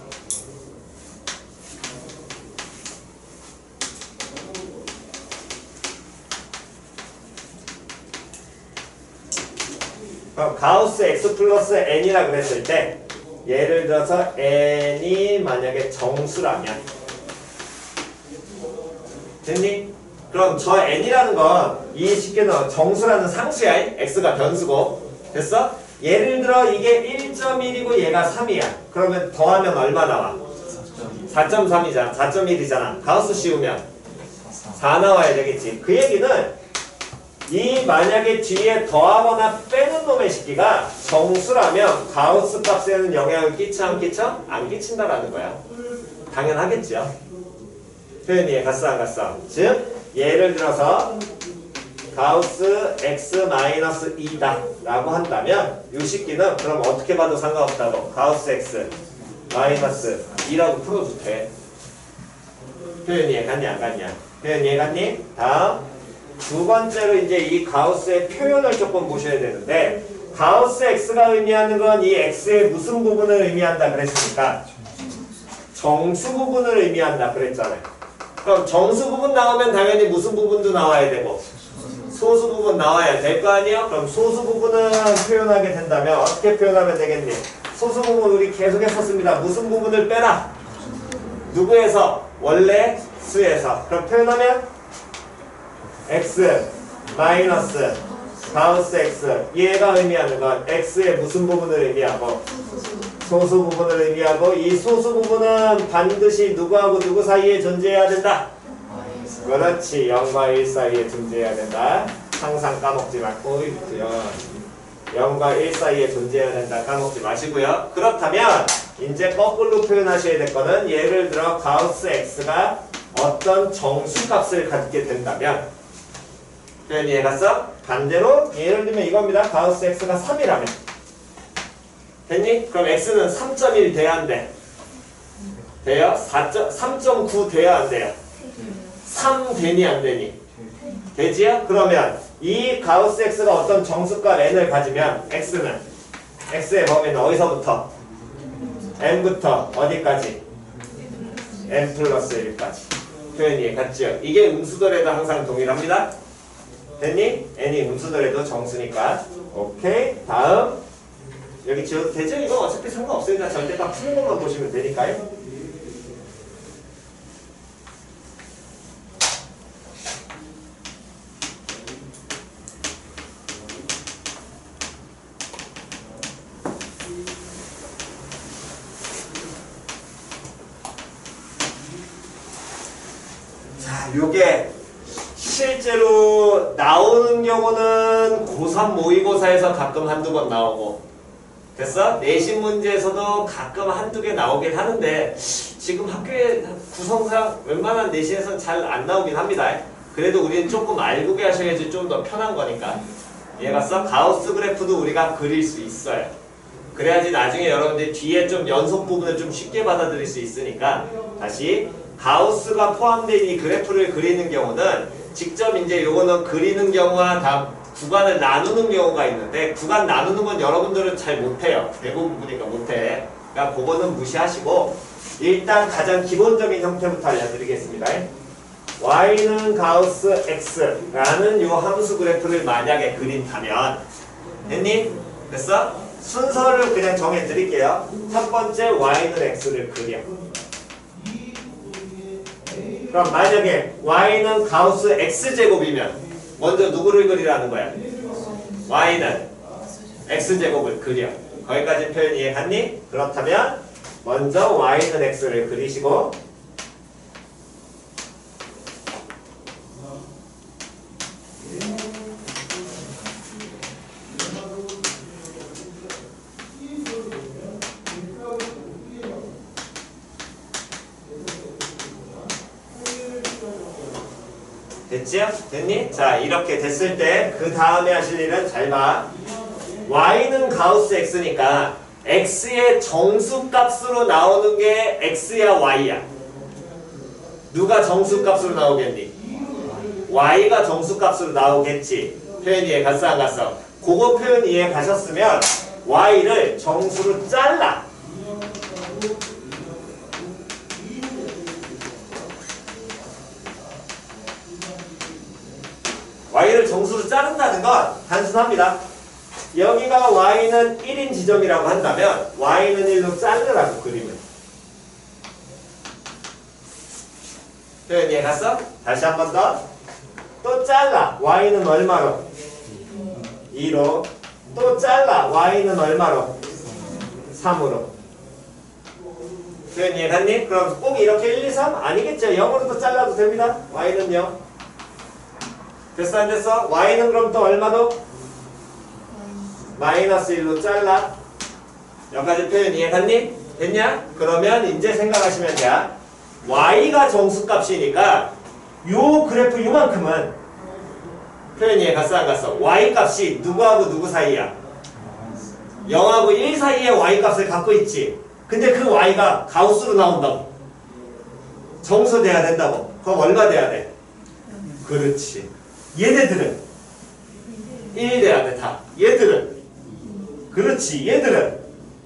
그럼 가우스 x 플러스 n이라 그랬을 때 예를 들어서 n이 만약에 정수라면 됐니? 그럼 저 n이라는 건 이 쉽게 넣어 정수라는 상수야. x가 변수고 됐어? 예를 들어 이게 1.1이고 얘가 3이야. 그러면 더하면 얼마 나와? 4.3이잖아. 4.1이잖아. 가우스 씌우면 4 나와야 되겠지. 그 얘기는 이 만약에 뒤에 더하거나 빼는 놈의 식기가 정수라면 가우스 값에는 영향을 끼쳐 안 끼쳐? 안 끼친다라는 거야. 당연하겠죠. 표현이 이해 갔어 안 갔어? 즉 예를 들어서 가우스 x-2다 라고 한다면 이 식기는 그럼 어떻게 봐도 상관없다고 가우스 x 마이너스 2라고 풀어도 돼. 표현이 이해 갔니 안 갔냐? 표현이 이해 갔니? 다음 두 번째로 이제 이 가우스의 표현을 조금 보셔야 되는데 가우스 x가 의미하는 건 이 x의 무슨 부분을 의미한다 그랬으니까 정수 부분을 의미한다 그랬잖아요. 그럼 정수 부분 나오면 당연히 무슨 부분도 나와야 되고 소수 부분 나와야 될 거 아니에요? 그럼 소수 부분을 표현하게 된다면 어떻게 표현하면 되겠니? 소수 부분 우리 계속 했었습니다. 무슨 부분을 빼라? 누구에서? 원래 수에서. 그럼 표현하면 x 마이너스 가우스 x 얘가 의미하는 건 x의 무슨 부분을 의미하고 소수 부분을 의미하고 이 소수 부분은 반드시 누구하고 누구 사이에 존재해야 된다. 그렇지. 0과 1 사이에 존재해야 된다. 항상 까먹지 말고 있고요. 0과 1 사이에 존재해야 된다. 까먹지 마시고요. 그렇다면 이제 거꾸로 표현하셔야 될 거는 예를 들어 가우스 x가 어떤 정수값을 갖게 된다면 표현 이해갔어? 반대로 예를 들면 이겁니다. 가우스 x가 3이라면 됐니? 그럼 x는 3.1 돼야 안 돼? 돼요? 3.9 돼야 안 돼요? 3 되니 안 되니? 되지요? 그러면 이 가우스 x가 어떤 정수값 n을 가지면 x는 x의 범위는 어디서부터? n부터 어디까지? n 플러스 1까지. 표현 이해갔죠? 이게 음수더라도 항상 동일합니다. 됐니? n이 음수더라도 정수니까. 오케이. 다음 여기 지워도 되죠? 이거 어차피 상관없으니까 절대 다 푸는 것만 보시면 되니까요. 자, 요게 실제로 나오는 경우는 고3 모의고사에서 가끔 한두 번 나오고 됐어? 내신 문제에서도 가끔 한두 개 나오긴 하는데 지금 학교에 구성상 웬만한 내신에서는 잘 안 나오긴 합니다. 그래도 우리는 조금 알고 계셔야지 좀 더 편한 거니까. 이해갔어? 가우스 그래프도 우리가 그릴 수 있어요. 그래야지 나중에 여러분들이 뒤에 좀 연속 부분을 좀 쉽게 받아들일 수 있으니까. 다시 가우스가 포함된 이 그래프를 그리는 경우는 직접 이제 요거는 그리는 경우와 다 구간을 나누는 경우가 있는데 구간 나누는 건 여러분들은 잘 못해요. 대부분 보니까 못해. 그러니까 그거는 무시하시고 일단 가장 기본적인 형태부터 알려드리겠습니다. y는 가우스 x라는 요 함수 그래프를 만약에 그린다면 됐니? 됐어? 순서를 그냥 정해드릴게요. 첫 번째 y는 x를 그려. 그럼 만약에 y는 가우스 x제곱이면 먼저 누구를 그리라는 거야? y는 x제곱을 그려. 거기까지 표현 이해갔니? 그렇다면 먼저 y는 x를 그리시고 됐지요? 됐니? 자, 이렇게 됐을 때 그 다음에 하실 일은 잘 봐. y는 가우스 x니까 x의 정수값으로 나오는 게 x야 y야? 누가 정수값으로 나오겠니? y가 정수값으로 나오겠지. 표현 이해 갔어 안 갔어? 그거 표현 이해 가셨으면 y를 정수로 잘라. y를 정수로 자른다는 건 단순합니다. 여기가 y는 1인 지점이라고 한다면 y는 1로 자르라고 그림을. 표현 이해 갔어? 다시 한 번 더. 또 잘라. y는 얼마로? 2로. 또 잘라. y는 얼마로? 3으로. 표현 이해 갔니? 그럼 꼭 이렇게 1, 2, 3? 아니겠죠. 0으로도 잘라도 됩니다. y는 0. 됐어 안 됐어? y는 그럼 또 얼마도? 마이너스 1로 잘라. 여기까지 표현 이해갔니? 됐냐? 그러면 이제 생각하시면 돼. y가 정수값이니까 요 그래프 요만큼은 표현 이해갔어 안 갔어? y 값이 누구하고 누구 사이야? 0하고 1 사이에 y 값을 갖고 있지. 근데 그 y가 가우스로 나온다고. 정수돼야 된다고. 그럼 얼마 돼야 돼? 그렇지. 얘네들은 1이 돼야 돼 다. 얘들은 그렇지. 얘들은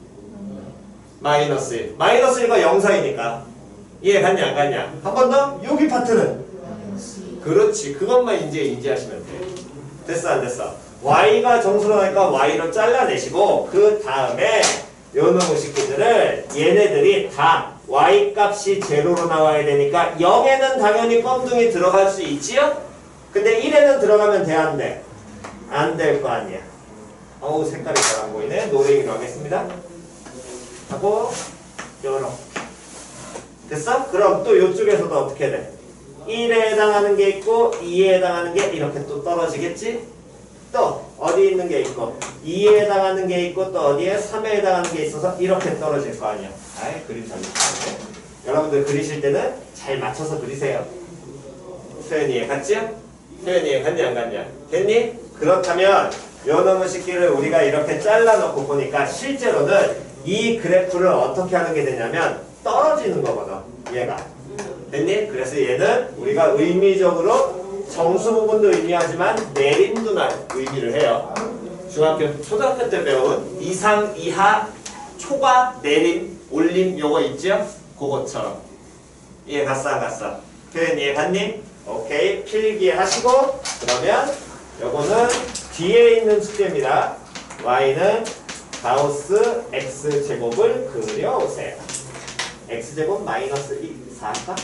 마이너스 1. 마이너스 1과 0 사이니까 이해 갔냐 안 갔냐? 한 번 더. 여기 파트는 그렇지. 그것만 이제 인지하시면 돼. 됐어 안 됐어? y가 정수로 나니까 y로 잘라내시고 그 다음에 요놈의 식구들을 얘네들이 다 y 값이 제로로 나와야 되니까 0에는 당연히 껌둥이 들어갈 수 있지요? 근데 1에는 들어가면 돼 안 돼? 안 될 거 아니야. 어우 색깔이 잘 안 보이네. 노랭이로 하겠습니다. 하고 요렇게 됐어? 그럼 또 이쪽에서도 어떻게 돼? 1에 해당하는 게 있고 2에 해당하는 게 이렇게 또 떨어지겠지? 또 어디 있는 게 있고 2에 해당하는 게 있고 또 어디에 3에 해당하는 게 있어서 이렇게 떨어질 거 아니야. 아이 그림 잘 그리시네. 여러분들 그리실 때는 잘 맞춰서 그리세요. 표현이 이해 갔지요? 표현이 이해 갔냐 안 갔냐? 됐니? 그렇다면 요 놈의 식기를 우리가 이렇게 잘라놓고 보니까 실제로는 이 그래프를 어떻게 하는 게 되냐면 떨어지는 거거든. 얘가 됐니? 그래서 얘는 우리가 의미적으로 정수 부분도 의미하지만 내림도 의미를 해요. 초등학교 때 배운 이상, 이하, 초과, 내림, 올림 요거 있죠? 그것처럼 이해 갔어 안 갔어? 표현 이해 갔니? 오케이 필기하시고 그러면 요거는 뒤에 있는 숙제입니다. y는 가우스 x제곱을 그려오세요. x제곱 마이너스 4까?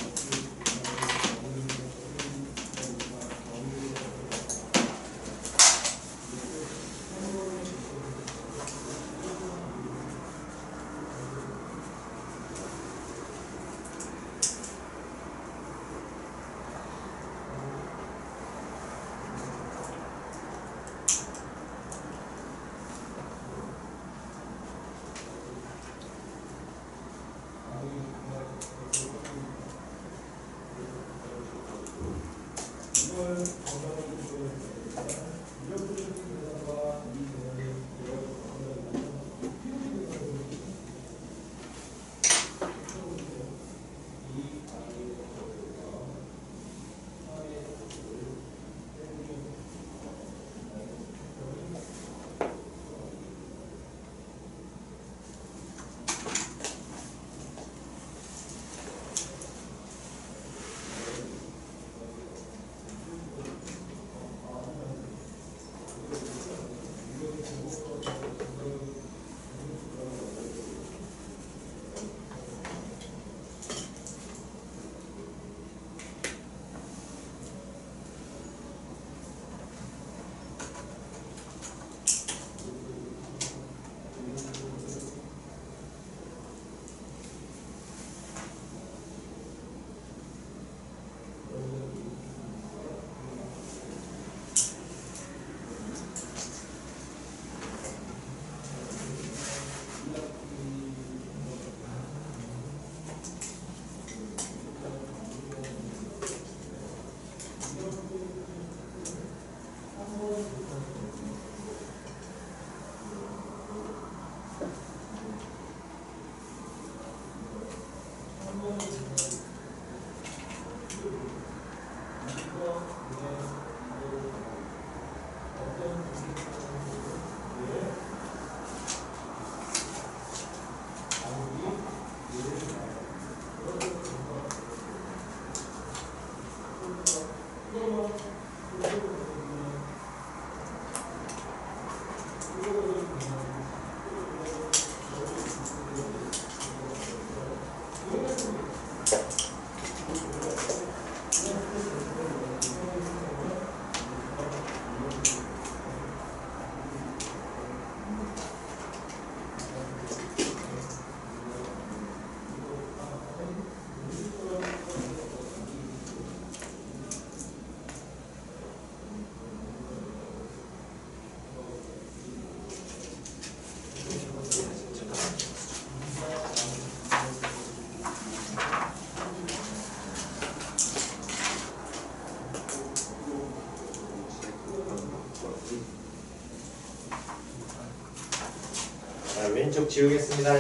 왼쪽 지우겠습니다.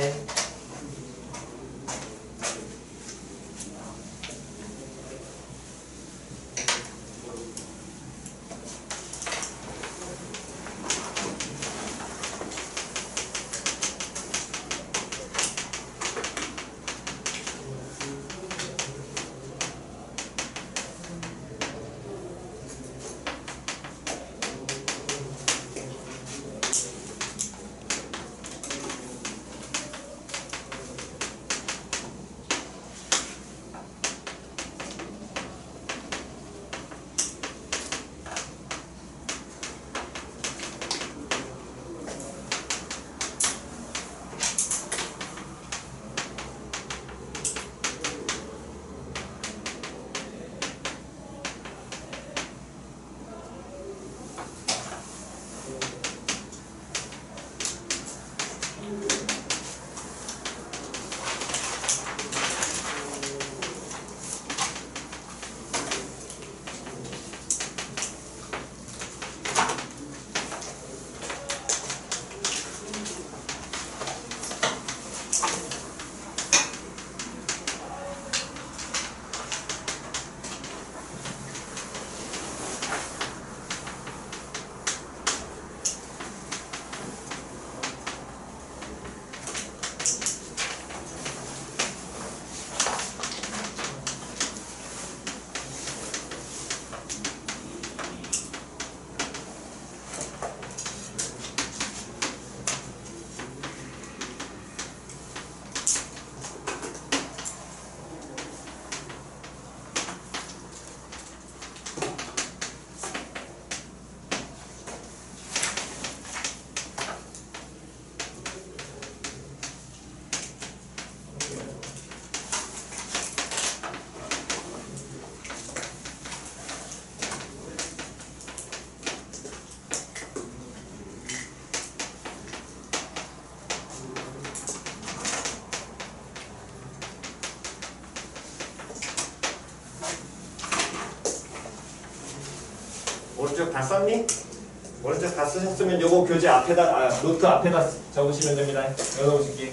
오른쪽 다 썼니? 오른쪽 다 쓰셨으면 요거 교재 앞에다 노트 앞에다 적으시면 됩니다. 여러분께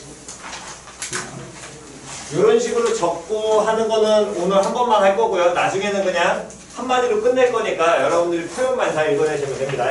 이런 식으로 적고 하는 거는 오늘 한 번만 할 거고요. 나중에는 그냥 한마디로 끝낼 거니까 여러분들이 표현만 잘 읽어내시면 됩니다.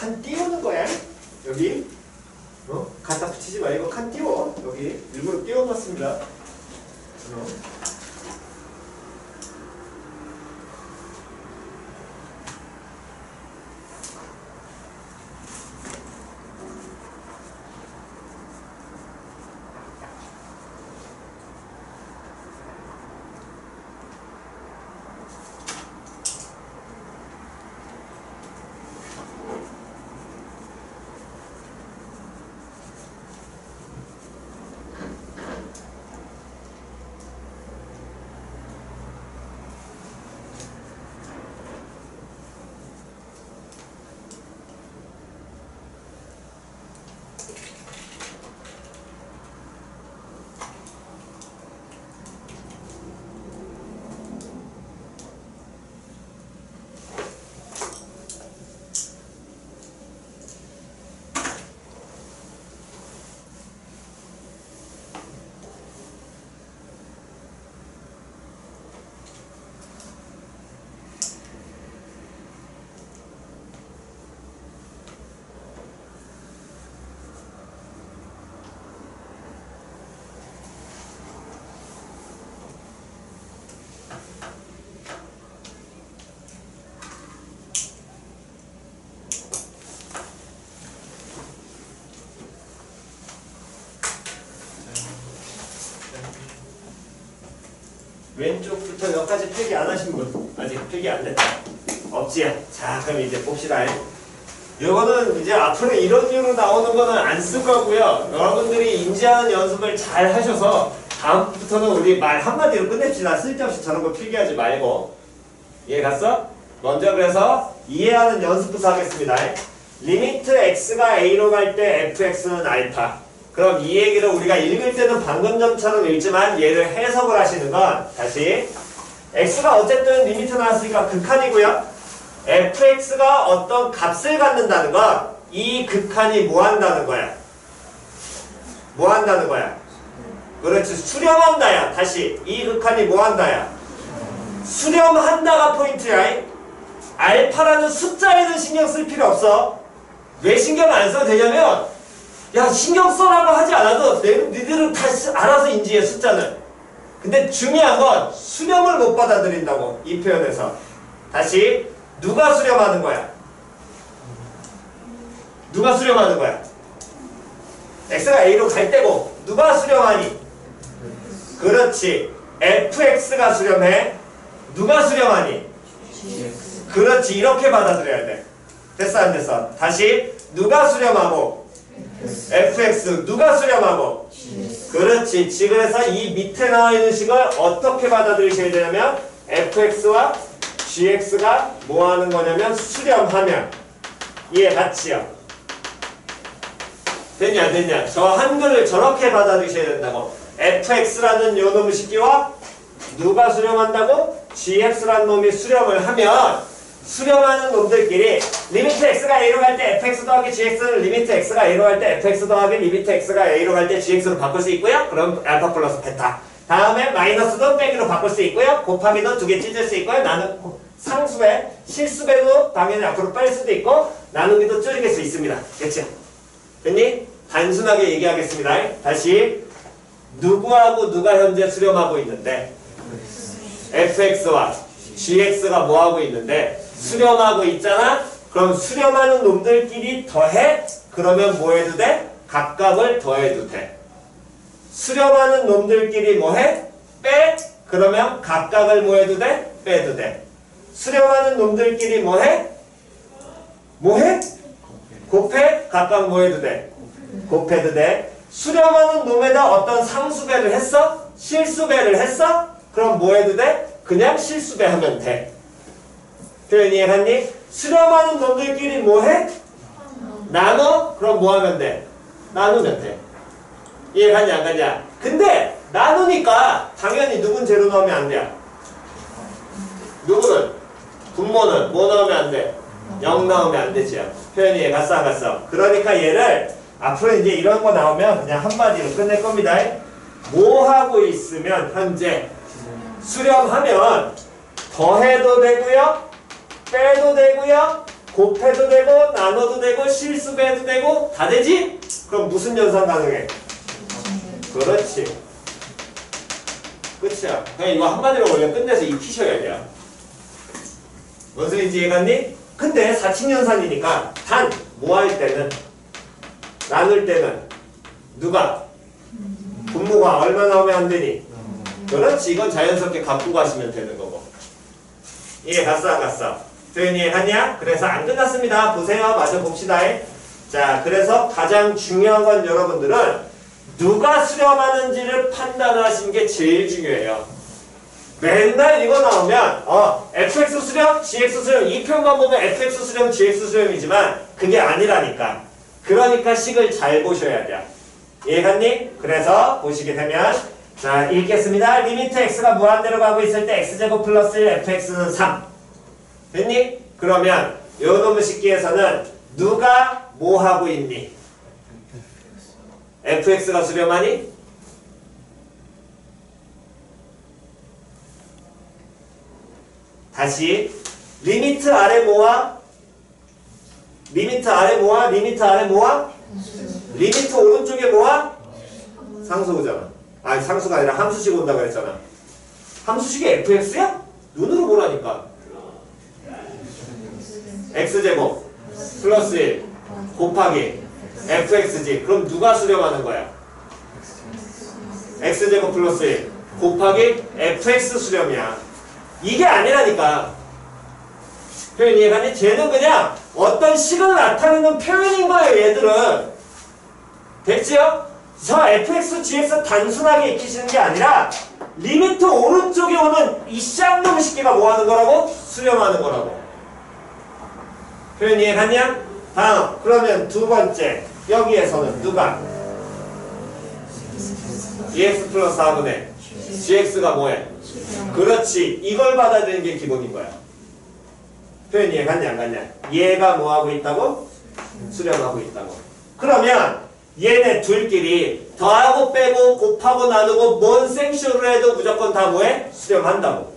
칸 띄우는 거야. 여기 갖다 붙이지 말고 칸 띄워. 여기 일부러 띄워놨습니다. 왼쪽부터 여기까지 필기 안 하신 분 아직 필기 안 됐다. 없지요. 자, 그럼 이제 봅시다. 이거는 이제 앞으로 이런 류로 나오는 거는 안 쓸 거고요. 여러분들이 인지하는 연습을 잘 하셔서 다음부터는 우리 말 한마디로 끝냅시다. 쓸데없이 저런 거 필기하지 말고. 이해 갔어? 먼저 그래서 이해하는 연습부터 하겠습니다. 리미트 x가 a로 갈 때 fx는 알파. 그럼 이 얘기를 우리가 읽을 때는 방금 전처럼 읽지만 얘를 해석을 하시는 건 다시 x가 어쨌든 리미트 나왔으니까 극한이고요. fx가 어떤 값을 갖는다는 건 이 극한이 뭐 한다는 거야? 뭐 한다는 거야? 그렇지. 수렴한다야. 다시 이 극한이 뭐 한다야? 수렴한다가 포인트야. 알파라는 숫자에는 신경 쓸 필요 없어. 왜 신경 안 써도 되냐면 야 신경 써라고 하지 않아도 니들은 다 알아서 인지해 숫자는. 근데 중요한 건 수렴을 못 받아들인다고 이 표현에서. 다시 누가 수렴하는 거야? 누가 수렴하는 거야? x가 a로 갈 때고 누가 수렴하니? 그렇지. fx가 수렴해. 누가 수렴하니? 그렇지. 이렇게 받아들여야 돼. 됐어 안 됐어? 다시 누가 수렴하고? fx 누가 수렴하고? 그렇지. 그래서 이 밑에 나와 있는 식을 어떻게 받아들이셔야 되냐면 fx와 gx가 뭐 하는 거냐면 수렴하면. 이해 갔지요? 됐냐 됐냐? 저 한글을 저렇게 받아들이셔야 된다고. fx라는 요놈 식기와 누가 수렴한다고? gx라는 놈이 수렴을 하면 수렴하는 놈들끼리 리미트 x가 a로 갈 때 fx 더하기 gx는 리미트 x가 a로 갈 때 fx 더하기 리미트 x가 a로 갈 때 gx로 바꿀 수 있고요. 그럼 알파 플러스 베타. 다음에 마이너스도 빼기로 바꿀 수 있고요. 곱하기도 두 개 찢을 수 있고요. 나는 상수배, 실수배도 당연히 앞으로 뺄 수도 있고 나누기도 줄일 수 있습니다. 됐죠? 됐니? 단순하게 얘기하겠습니다. 다시 누구하고 누가 현재 수렴하고 있는데 fx와 gx가 뭐하고 있는데 수렴하고 있잖아? 그럼 수렴하는 놈들끼리 더해? 그러면 뭐 해도 돼? 각각을 더해도 돼. 수렴하는 놈들끼리 뭐해? 빼? 그러면 각각을 뭐 해도 돼? 빼도 돼. 수렴하는 놈들끼리 뭐해? 뭐해? 곱해? 각각 뭐 해도 돼? 곱해도 돼. 수렴하는 놈에다 어떤 상수배를 했어? 실수배를 했어? 그럼 뭐 해도 돼? 그냥 실수배 하면 돼. 표현 이해갔니? 수렴하는 놈들끼리 뭐해? 나눠? 그럼 뭐 하면 돼? 나누면 돼. 이해갔냐 안 갔냐? 근데 나누니까 당연히 누군 제로 넣으면 안 돼. 누구는? 분모는 뭐 넣으면 안 돼? 0 넣으면 안 되지. 표현 이해 갔어 안 갔어? 그러니까 얘를 앞으로 이제 이런 거 나오면 그냥 한마디로 끝낼 겁니다. 뭐 하고 있으면 현재 수렴하면 더해도 되고요, 빼도 되고요, 곱해도 되고 나눠도 되고 실수배도 되고 다 되지? 그럼 무슨 연산 가능해? 그렇지. 끝이야. 그냥 이거 한마디로 원래 끝내서 익히셔야 돼요. 뭔 소리인지 이해갔니? 근데 사칙연산이니까 단 뭐 할 때는 나눌 때는 누가? 분모가 얼마 나오면 안 되니? 그렇지. 이건 자연스럽게 갖고 가시면 되는 거고. 이해 갔어 안 갔어? 조연이 이해갔냐? 그래서 안 끝났습니다. 보세요. 마저 봅시다. 자, 그래서 가장 중요한 건 여러분들은 누가 수렴하는지를 판단하시는 게 제일 중요해요. 맨날 이거 나오면 fx 수렴, gx 수렴 이 표만 보면 fx 수렴, gx 수렴이지만 그게 아니라니까. 그러니까 식을 잘 보셔야 돼요. 이해갔니? 그래서 보시게 되면 자 읽겠습니다. 리미트 x가 무한대로 가고 있을 때 x제곱 플러스 1 fx는 3 됐니? 그러면 요 놈의 식기에서는 누가 뭐 하고 있니? fx가 수렴하니? 다시 리미트 아래 뭐와? 리미트 아래 뭐와? 리미트 아래 뭐와? 리미트 오른쪽에 뭐와? 상수 오잖아. 아니 상수가 아니라 함수식 온다고 그랬잖아. 함수식이 fx야? 눈으로 보라니까. x제곱 플러스 1 곱하기 fx지. 그럼 누가 수렴하는 거야? x제곱 플러스 1 곱하기 fx 수렴이야. 이게 아니라니까. 표현 이해가니? 쟤는 그냥 어떤 식을 나타내는 표현인 거예요. 얘들은. 됐지요? 저 fx, gx 단순하게 익히시는 게 아니라 리미트 오른쪽에 오는 이 쌍놈 식기가 뭐 하는 거라고? 수렴하는 거라고. 표현 이해갔냐? 다음. 그러면 두 번째. 여기에서는 누가? EX 플러스 4분의 GX가 뭐해? 그렇지. 이걸 받아들이는 게 기본인 거야. 표현 이해갔냐 안 갔냐? 얘가 뭐 하고 있다고? 수렴하고 있다고. 그러면 얘네 둘끼리 더하고 빼고 곱하고 나누고 뭔 생쇼를 해도 무조건 다 뭐해? 수렴한다고.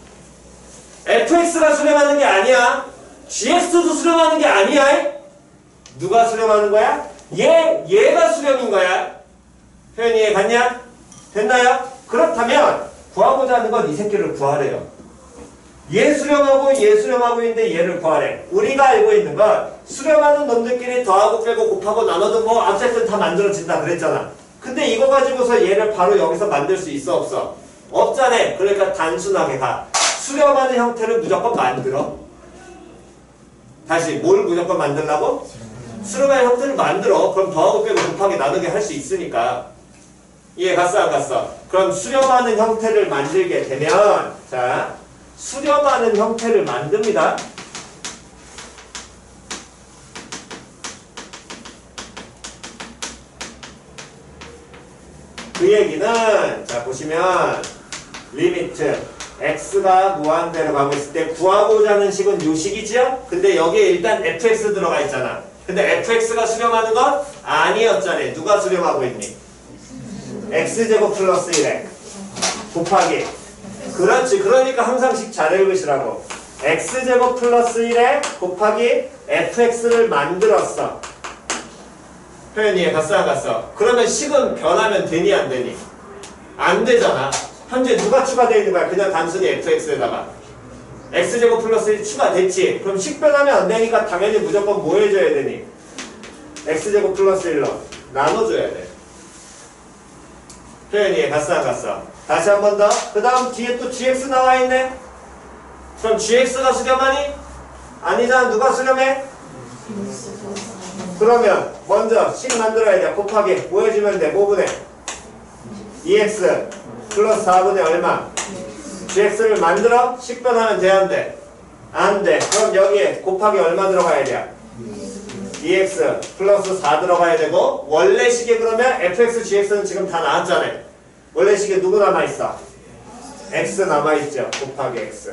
fx가 수렴하는 게 아니야. gx도 수렴하는 게 아니야. 누가 수렴하는 거야? 얘가 수렴인 거야. 표현 이해갔냐? 됐나요? 그렇다면 구하고자 하는 건 이 새끼를 구하래요. 얘 수렴하고 얘 수렴하고 있는데 얘를 구하래. 우리가 알고 있는 건 수렴하는 놈들끼리 더하고 빼고 곱하고 나눠도 뭐 어쨌든 다 만들어진다 그랬잖아. 근데 이거 가지고서 얘를 바로 여기서 만들 수 있어 없어? 없잖아. 그러니까 단순하게 가. 수렴하는 형태를 무조건 만들어. 다시 뭘 무조건 만들라고? 수렴하는 형태를 만들어. 그럼 더하고 빼고 곱하기 나누게 할 수 있으니까. 이해 갔어 안 갔어? 그럼 수렴하는 형태를 만들게 되면 자 수렴하는 형태를 만듭니다. 그 얘기는 자 보시면 리미트 x가 무한대로 가고 있을 때 구하고자 하는 식은 요 식이죠? 근데 여기에 일단 fx 들어가 있잖아. 근데 fx가 수렴하는 건 아니었잖아. 누가 수렴하고 있니? x제곱 플러스 1에 곱하기 그렇지. 그러니까 항상 식 잘 읽으시라고. x제곱 플러스 1에 곱하기 fx를 만들었어. 표현 이해 갔어 안 갔어? 그러면 식은 변하면 되니 안 되니? 안 되잖아. 현재 누가 추가되어 있는 거야? 그냥 단순히 fx에다가 x제곱 플러스 1 추가됐지. 그럼 식 변하면 안 되니까 당연히 무조건 뭐 해줘야 되니? x제곱 플러스 1로 나눠줘야 돼. 표현 이해 갔어 안 갔어? 다시 한 번 더. 그 다음 뒤에 또 gx 나와 있네. 그럼 gx가 수렴하니? 아니잖아. 누가 수렴해? 그러면 먼저 식 만들어야 돼. 곱하기 뭐 해주면 돼? 5분의 2x 플러스 4분의 얼마? gx를 만들어? 식 변하면 돼 안 돼? 안 돼. 그럼 여기에 곱하기 얼마 들어가야 돼? 2x 플러스 4 들어가야 되고 원래 식에 그러면 fx, gx는 지금 다 나왔잖아. 원래 식에 누구 남아있어? x 남아있죠. 곱하기 x.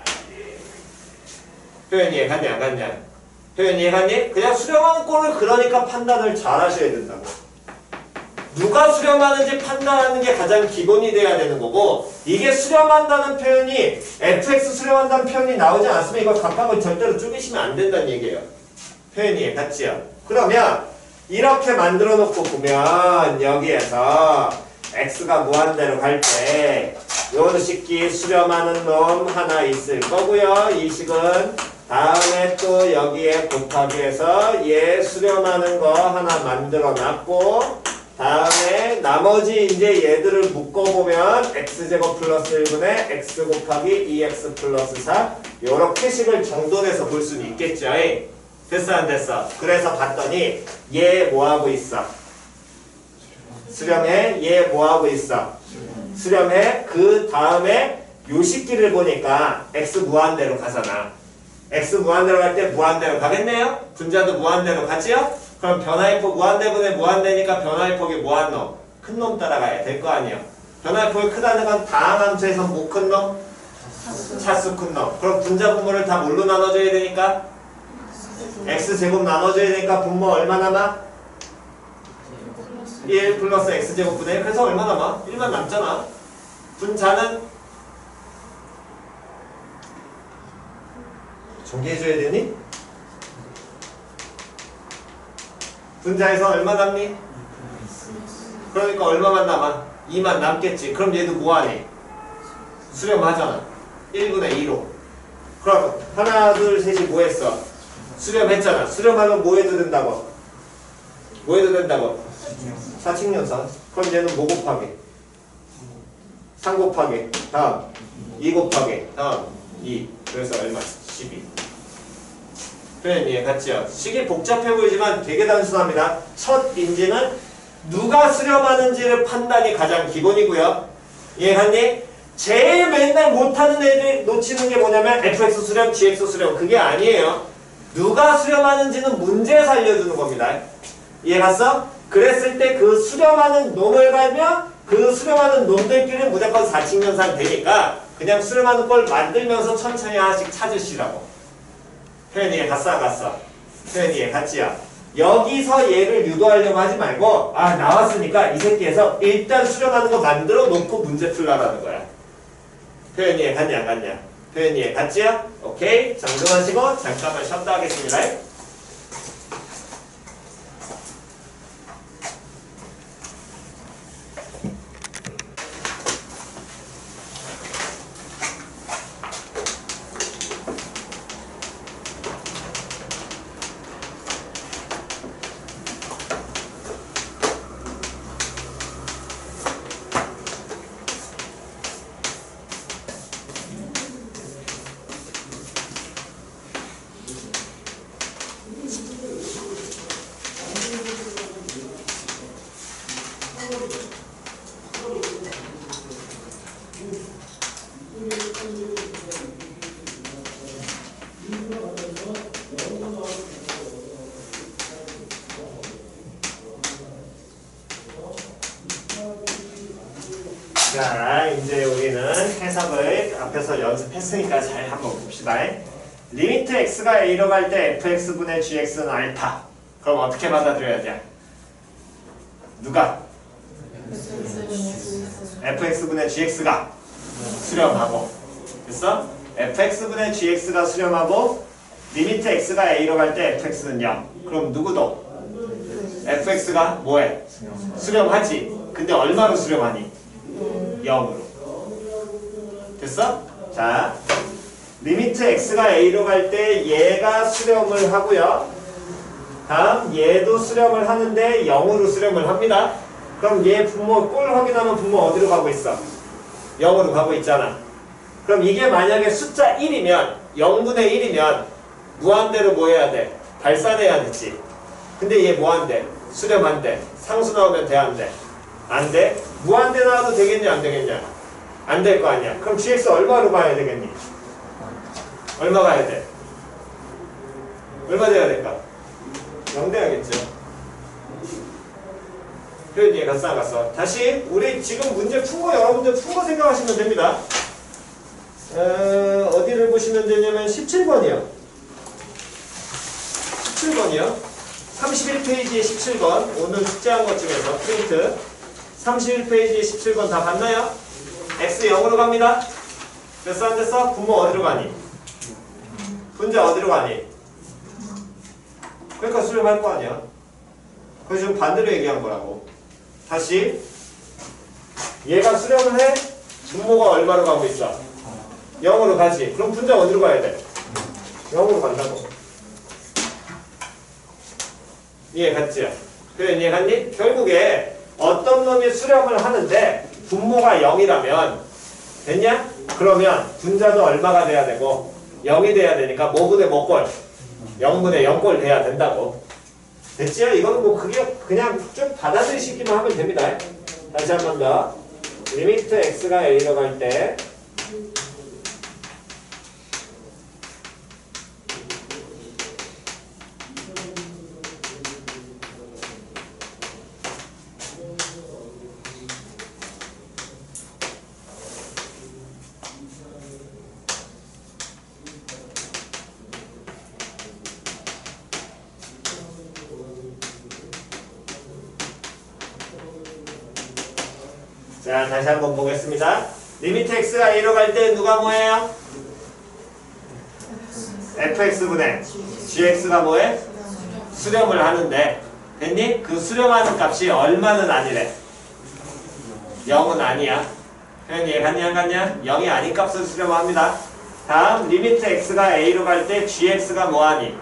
표현 이해 갔냐 안 갔냐? 표현 이해 갔니? 그냥 수렴하는 꼴을 그러니까 판단을 잘 하셔야 된다고. 누가 수렴하는지 판단하는 게 가장 기본이 돼야 되는 거고 이게 수렴한다는 표현이 fx 수렴한다는 표현이 나오지 않았으면 이거 각각을 절대로 쪼개시면 안 된다는 얘기예요. 표현이 같지요. 그러면 이렇게 만들어 놓고 보면 여기에서 x가 무한대로 갈 때 요 식기 수렴하는 놈 하나 있을 거고요. 이 식은 다음에 또 여기에 곱하기해서 얘 수렴하는 거 하나 만들어 놨고 다음에 나머지 이제 얘들을 묶어보면 x제곱 플러스 1분의 x 곱하기 2x 플러스 4 요렇게 식을 정돈해서 볼 수는 있겠죠. 됐어 안 됐어? 그래서 봤더니 얘 뭐하고 있어? 수렴해. 얘 뭐하고 있어? 수렴해. 그 다음에 요 식기를 보니까 x 무한대로 가잖아. x 무한대로 갈 때 무한대로 가겠네요? 분자도 무한대로 가지요? 그럼 변화의 폭 무한대분의 무한대니까 변화의 폭이 뭐한 놈? 큰 놈 따라가야 될 거 아니에요. 변화의 폭이 크다는 건 다항함수에서 뭐 큰 놈? 차수 큰 놈. 그럼 분자 분모를 다 뭘로 나눠줘야 되니까? x제곱 나눠줘야 되니까 분모 얼마 남아? 1 플러스 x제곱분의 그래서 얼마 남아? 1만 남잖아. 분자는 정리해줘야 되니? 분자에서 얼마 남니? 그러니까 얼마만 남아? 2만 남겠지. 그럼 얘도 뭐하니? 수렴하잖아. 1분의 2로. 그럼 하나 둘 셋이 뭐 했어? 수렴했잖아. 수렴하면 뭐 해도 된다고? 뭐 해도 된다고? 사칙연산. 그럼 얘는 뭐 곱하기? 3 곱하기 다음 2 곱하기 다음 2. 그래서 얼마? 12. 표현 이해 갔죠? 식이 복잡해 보이지만 되게 단순합니다. 첫 인지는 누가 수렴하는지를 판단이 가장 기본이고요. 이해갔니? 제일 맨날 못하는 애들이 놓치는 게 뭐냐면 fx 수렴, gx 수렴. 그게 아니에요. 누가 수렴하는지는 문제에서 알려주는 겁니다. 이해갔어? 그랬을 때 그 수렴하는 놈을 갈면 그 수렴하는 놈들끼리는 무조건 사칙연산 되니까 그냥 수렴하는 걸 만들면서 천천히 하나씩 찾으시라고. 표현 이해 갔어 안 갔어? 표현 이해 갔지요? 여기서 얘를 유도하려고 하지 말고 아 나왔으니까 이 새끼에서 일단 수렴하는 거 만들어 놓고 문제 풀라라는 거야. 표현 이해 갔냐 안 갔냐? 표현 이해 갔지요? 오케이 정정하시고 잠깐만 쉬었다 하겠습니다. 자, 이제 우리는 해석을 앞에서 연습했으니까 잘 한번 봅시다. 리미트 x가 a로 갈 때 fx분의 gx는 알파. 그럼 어떻게 받아들여야 돼? 누가? fx분의 gx가 수렴하고. 됐어? fx분의 gx가 수렴하고 리미트 x가 a로 갈 때 fx는 0. 그럼 누구도? fx가 뭐해? 수렴하지. 근데 얼마로 수렴하니? 0으로. 됐어? 자, 리미트 x가 a로 갈 때 얘가 수렴을 하고요. 다음 얘도 수렴을 하는데 0으로 수렴을 합니다. 그럼 얘 분모 꼴 확인하면 분모 어디로 가고 있어? 0으로 가고 있잖아. 그럼 이게 만약에 숫자 1이면 0분의 1이면 무한대로 뭐 해야 돼? 발산해야 되지. 근데 얘 뭐 한대? 수렴한대. 상수 나오면 돼 안 돼? 안 돼? 무한대 나와도 되겠냐 안 되겠냐? 안 될 거 아니야. 그럼 gx 얼마로 가야 되겠니? 얼마 가야 돼? 얼마 돼야 될까? 0 돼야겠죠. 표현 이해 갔어 안 갔어? 다시 우리 지금 문제 푼 거 여러분들 푼 거 생각하시면 됩니다. 어디를 보시면 되냐면 17번이요. 17번이요. 31페이지에 17번 오늘 숙제한 것 중에서 프린트 31페이지에 17번 다 봤나요? x 0으로 갑니다. 됐어 안 됐어? 분모 어디로 가니? 분자 어디로 가니? 그러니까 수렴할 거 아니야. 그래서 지금 반대로 얘기한 거라고. 다시 얘가 수렴을 해? 분모가 얼마로 가고 있어? 0으로 가지. 그럼 분자 어디로 가야 돼? 0으로 간다고. 이해 갔지? 그래 이해 갔니? 결국에 어떤 놈이 수렴을 하는데 분모가 0이라면 됐냐? 그러면 분자도 얼마가 돼야 되고 0이 돼야 되니까 뭐분의 뭐꼴? 0분의 0꼴 돼야 된다고. 됐지요? 이거는 뭐 그게 그냥 좀 받아들이시기만 하면 됩니다. 다시 한 번 더. 리미트 x가 a로 갈 때 자, 다시 한번 보겠습니다. 리미트 x가 a로 갈 때 누가 뭐예요? fx분의 gx가 뭐해? 수렴을 하는데 됐니? 그 수렴하는 값이 얼마는 아니래. 0은 아니야. 표현이 갔냐 안 갔냐? 0이 아닌 값을 수렴합니다. 다음 리미트 x가 a로 갈 때 gx가 뭐하니?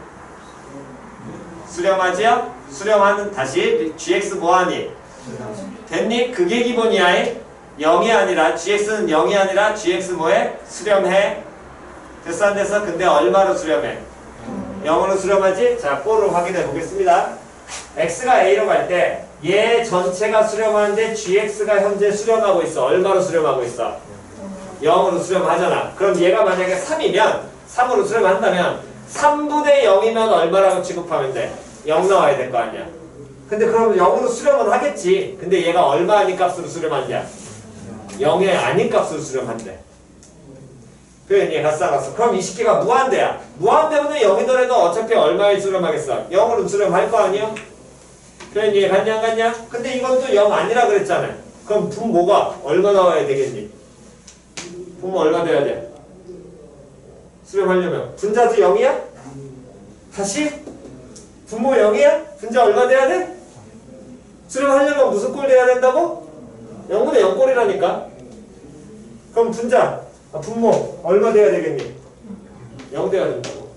수렴하지요? 수렴하는 다시 gx 뭐하니? 됐니? 그게 기본이야. 0이 아니라 gx는 0이 아니라 gx 뭐해? 수렴해. 됐어 안 됐어? 근데 얼마로 수렴해? 0으로 수렴하지? 자, 꼴을 확인해 보겠습니다. x가 a로 갈 때 얘 전체가 수렴하는데 gx가 현재 수렴하고 있어. 얼마로 수렴하고 있어? 0으로 수렴하잖아. 그럼 얘가 만약에 3이면 3으로 수렴한다면 3분의 0이면 얼마라고 취급하면 돼? 0 나와야 될 거 아니야. 근데 그럼 0으로 수렴은 하겠지. 근데 얘가 얼마 아닌 값으로 수렴하냐? 0의 아닌 값으로 수렴한대. 표현이 갔어. 그럼 이 식기가 무한대야. 무한대면 0이더라도 어차피 얼마에 수렴하겠어? 0으로 수렴할 거 아니야? 표현이 갔냐 안 갔냐? 근데 이건 또 0 아니라 그랬잖아. 그럼 분모가 얼마 나와야 되겠니? 분모 얼마 돼야 돼? 수렴하려면 분자도 0이야? 다시? 분모 0이야? 분자 얼마 돼야 돼? 수렴하려면 무슨 꼴 돼야 된다고? 0분의 0꼴이라니까. 그럼 분자, 분모 얼마 돼야 되겠니? 0 돼야 된다고.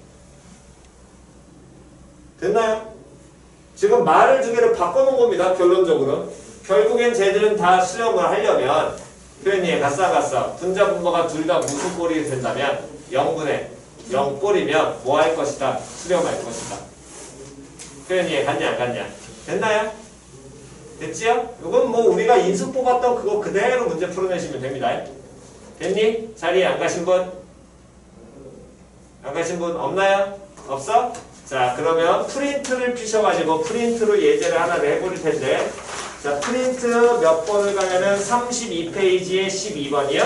됐나요? 지금 말을 두 개를 바꿔놓은 겁니다. 결론적으로. 결국엔 쟤들은 다 수렴을 하려면 표현이 갔어. 분자 분모가 둘 다 무슨 꼴이 된다면 0분의 0꼴이면 뭐 할 것이다? 수렴할 것이다. 표현이 갔냐 안 갔냐? 됐나요? 됐지요? 이건 뭐 우리가 인수 뽑았던 그거 그대로 문제 풀어내시면 됩니다. 됐니? 자리에 안 가신 분? 안 가신 분 없나요? 없어? 자, 그러면 프린트를 피셔가지고 프린트로 예제를 하나를 해볼 텐데, 자, 프린트 몇 번을 가면은 32페이지에 12번이요.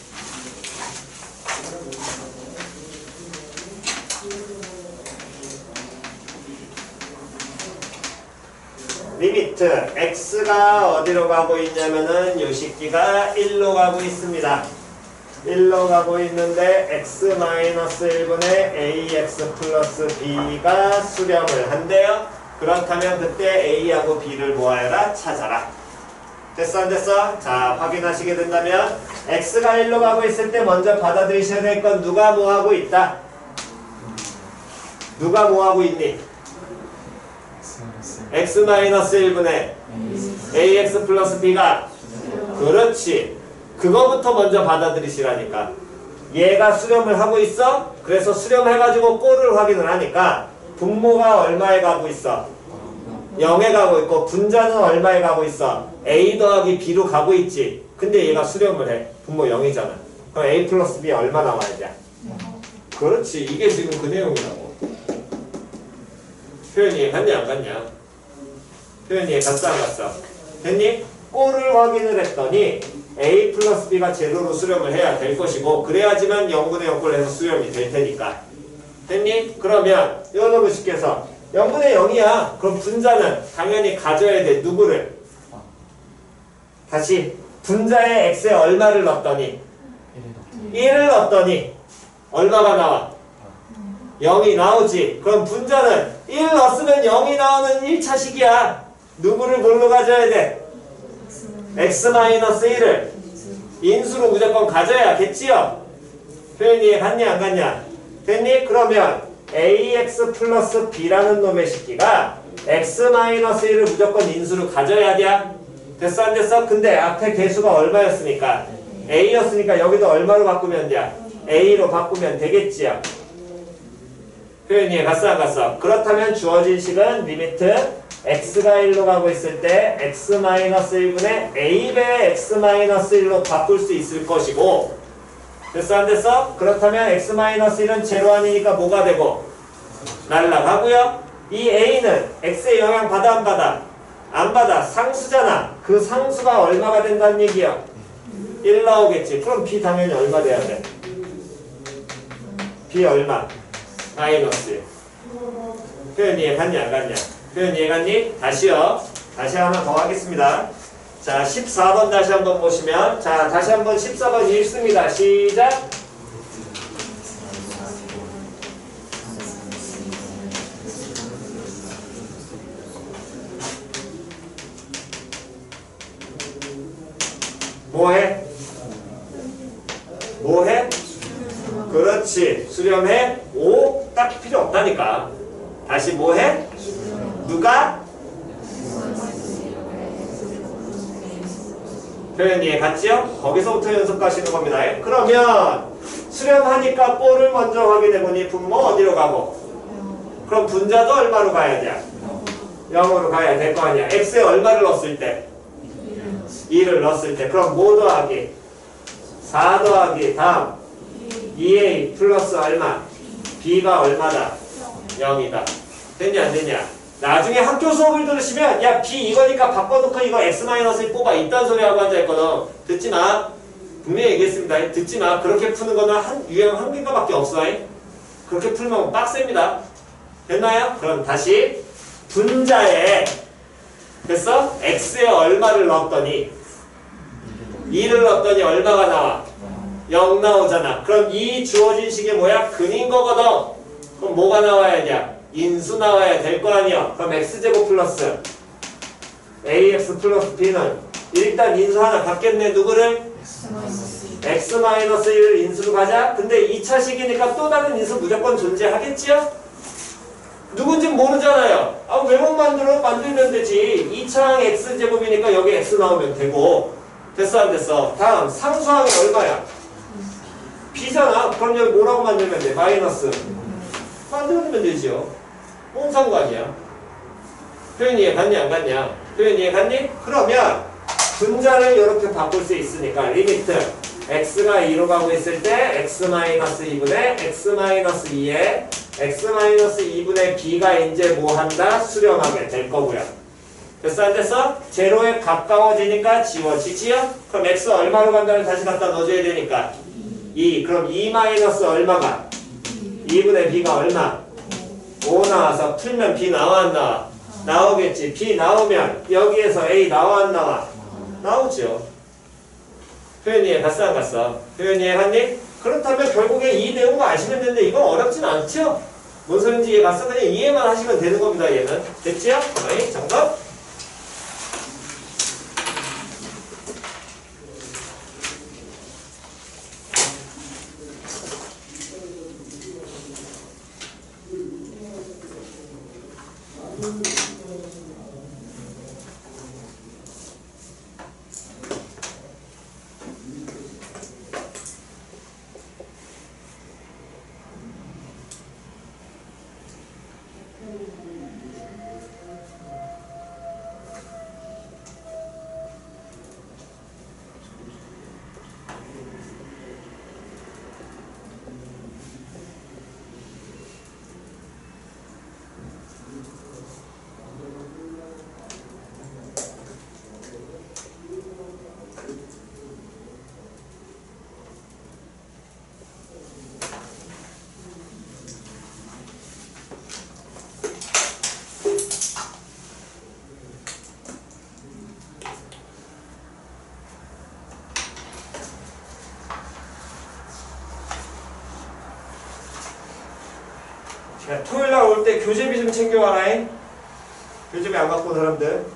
리미트 x가 어디로 가고 있냐면은 요 식기가 1로 가고 있습니다. 1로 가고 있는데 x-1분의 ax 플러스 b가 수렴을 한대요. 그렇다면 그때 a하고 b를 뭐하여라? 찾아라. 됐어 안 됐어? 자, 확인하시게 된다면 x가 1로 가고 있을 때 먼저 받아들이셔야 될 건 누가 뭐하고 있다? 누가 뭐하고 있니? x-1분의 ax 플러스 b가 그렇지. 그거부터 먼저 받아들이시라니까. 얘가 수렴을 하고 있어? 그래서 수렴해가지고 꼴을 확인을 하니까 분모가 얼마에 가고 있어? 0에 가고 있고 분자는 얼마에 가고 있어? a 더하기 b로 가고 있지. 근데 얘가 수렴을 해. 분모 0이잖아. 그럼 a 플러스 b 얼마 나와야 돼? 그렇지. 이게 지금 그 내용이라고. 표현이 갔냐 안 갔냐? 표현이 갔어 안 갔어? 됐니? 꼴을 확인을 했더니 a 플러스 b가 제로로 수렴을 해야 될 것이고 그래야지만 0분의 0꼴 해서 수렴이 될 테니까. 됐니? 그러면 이놈의 식께서 0분의 0이야. 그럼 분자는 당연히 가져야 돼. 누구를? 다시 분자에 x에 얼마를 넣었더니 1을 넣었더니 얼마가 나와? 0이 나오지. 그럼 분자는 1 넣었으면 0이 나오는 1차식이야. 누구를 뭘로 가져야 돼? x-1을 인수로 무조건 가져야겠지요? 표현 이해 갔냐 안 갔냐? 됐니? 그러면 ax 플러스 b라는 놈의 식기가 x-1을 무조건 인수로 가져야 돼? 됐어 안 됐어? 근데 앞에 개수가 얼마였으니까? a였으니까 여기도 얼마로 바꾸면 돼? a로 바꾸면 되겠지요? 표현 이해 갔어 안 갔어? 그렇다면 주어진 식은 리미트 x가 1로 가고 있을 때 x-1분의 a배 x-1로 바꿀 수 있을 것이고 됐어 안 됐어? 그렇다면 x-1은 제로 아니니까 뭐가 되고? 날라가고요. 이 a는 x의 영향 받아 안 받아? 안 받아. 상수잖아. 그 상수가 얼마가 된다는 얘기야? 1 나오겠지. 그럼 b 당연히 얼마 돼야 돼? b 얼마? 마이너스. 표현 이해 갔냐 안 갔냐? 표현 이해 갔니? 다시요. 다시 하나 더 하겠습니다. 자 14번 다시 한번 보시면 자 다시 한번 14번 읽습니다. 시작. 뭐해? 뭐해? 그렇지. 수렴해. 오, 딱 필요 없다니까. 다시 뭐해? 누가? 표현 이해 갔지요? 거기서부터 연습하시는 겁니다. 그러면 수렴하니까 뽀를 먼저 확인해보니 분모 어디로 가고? 그럼 분자도 얼마로 가야 돼? 0으로 가야 될 거 아니야. x에 얼마를 넣었을 때? 2를 넣었을 때. 그럼 뭐 더하기? 4 더하기 다음 2a 플러스 얼마? b가 얼마다? 0이다. 됐냐 안 됐냐? 나중에 학교 수업을 들으시면 야 b 이거니까 바꿔놓고 이거 x-1 뽑아 있다는 소리 하고 앉아있거든. 듣지마. 분명히 얘기했습니다. 듣지마. 그렇게 푸는 거는 유형 한 개가밖에 없어. 그렇게 풀면 빡셉니다. 됐나요? 그럼 다시 분자에 됐어? x에 얼마를 넣었더니 2를 넣었더니 얼마가 나와? 0 나오잖아. 그럼 이 주어진 식이 뭐야? 근인 거거든. 그럼 뭐가 나와야 돼? 인수 나와야 될 거 아니야. 그럼 x제곱 플러스 ax 플러스 b는 일단 인수 하나 받겠네. 누구를? x-1을 인수로 가자. 근데 2차식이니까 또 다른 인수 무조건 존재하겠지요? 누군지 모르잖아요. 아, 왜 못 만들어? 만들면 되지. 2차항 x제곱이니까 여기 x 나오면 되고. 됐어 안 됐어? 다음 상수항이 얼마야? b잖아. 그럼 여기 뭐라고 만들면 돼? 마이너스 만들면 되지요. 뭔 상관이야? 표현 이해 갔냐 안 갔냐? 표현 이해 갔니? 그러면 분자를 이렇게 바꿀 수 있으니까 리미트 x가 2로 가고 있을 때 x-2분의 x-2에 x-2분의 b가 이제 뭐 한다? 수렴하게 될 거고요. 됐어 안 됐어? 제로에 가까워지니까 지워지지요? 그럼 x 얼마로 간다를 다시 갖다 넣어줘야 되니까 2. 그럼 2 마이너스 얼마가? 2분의 b가 얼마? 5 나와서 풀면 b 나와 안 나와? 나오겠지. b 나오면 여기에서 a 나와 안 나와? 나오죠. 표현 이해 갔어 안 갔어? 표현 이해 갔니? 그렇다면 결국에 이 내용 아시면 되는데 이건 어렵진 않죠? 뭔 소린지 이해 갔어? 그냥 이해만 하시면 되는 겁니다. 얘는. 됐지요? 어이, 정답? 자, 토요일날 올 때 교재비 좀 챙겨와라잉. 교재비 안 갖고 온 사람들.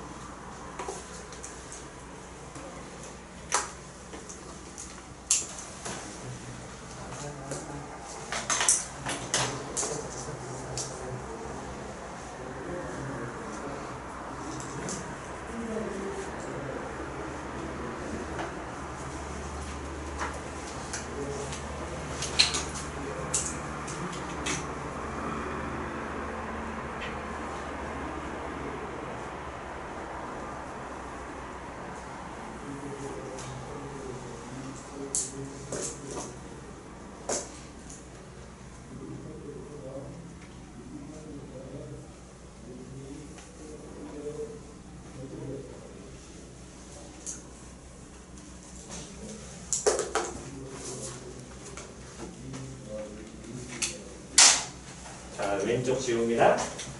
자, 왼쪽 지웁니다.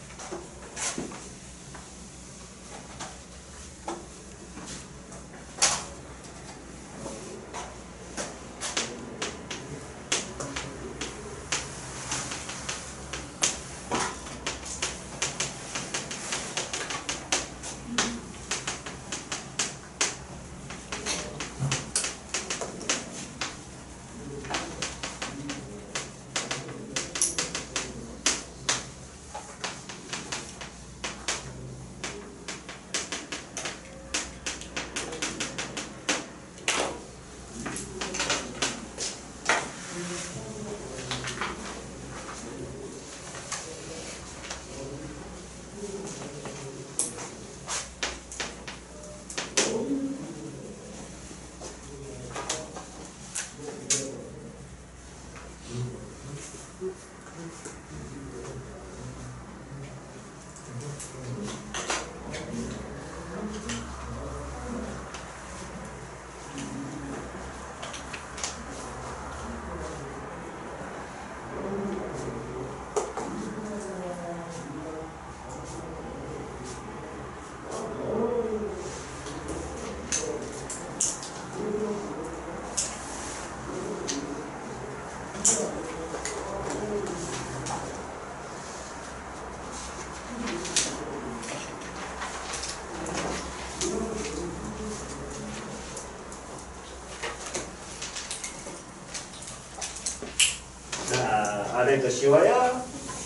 자, 아래도 쉬워요.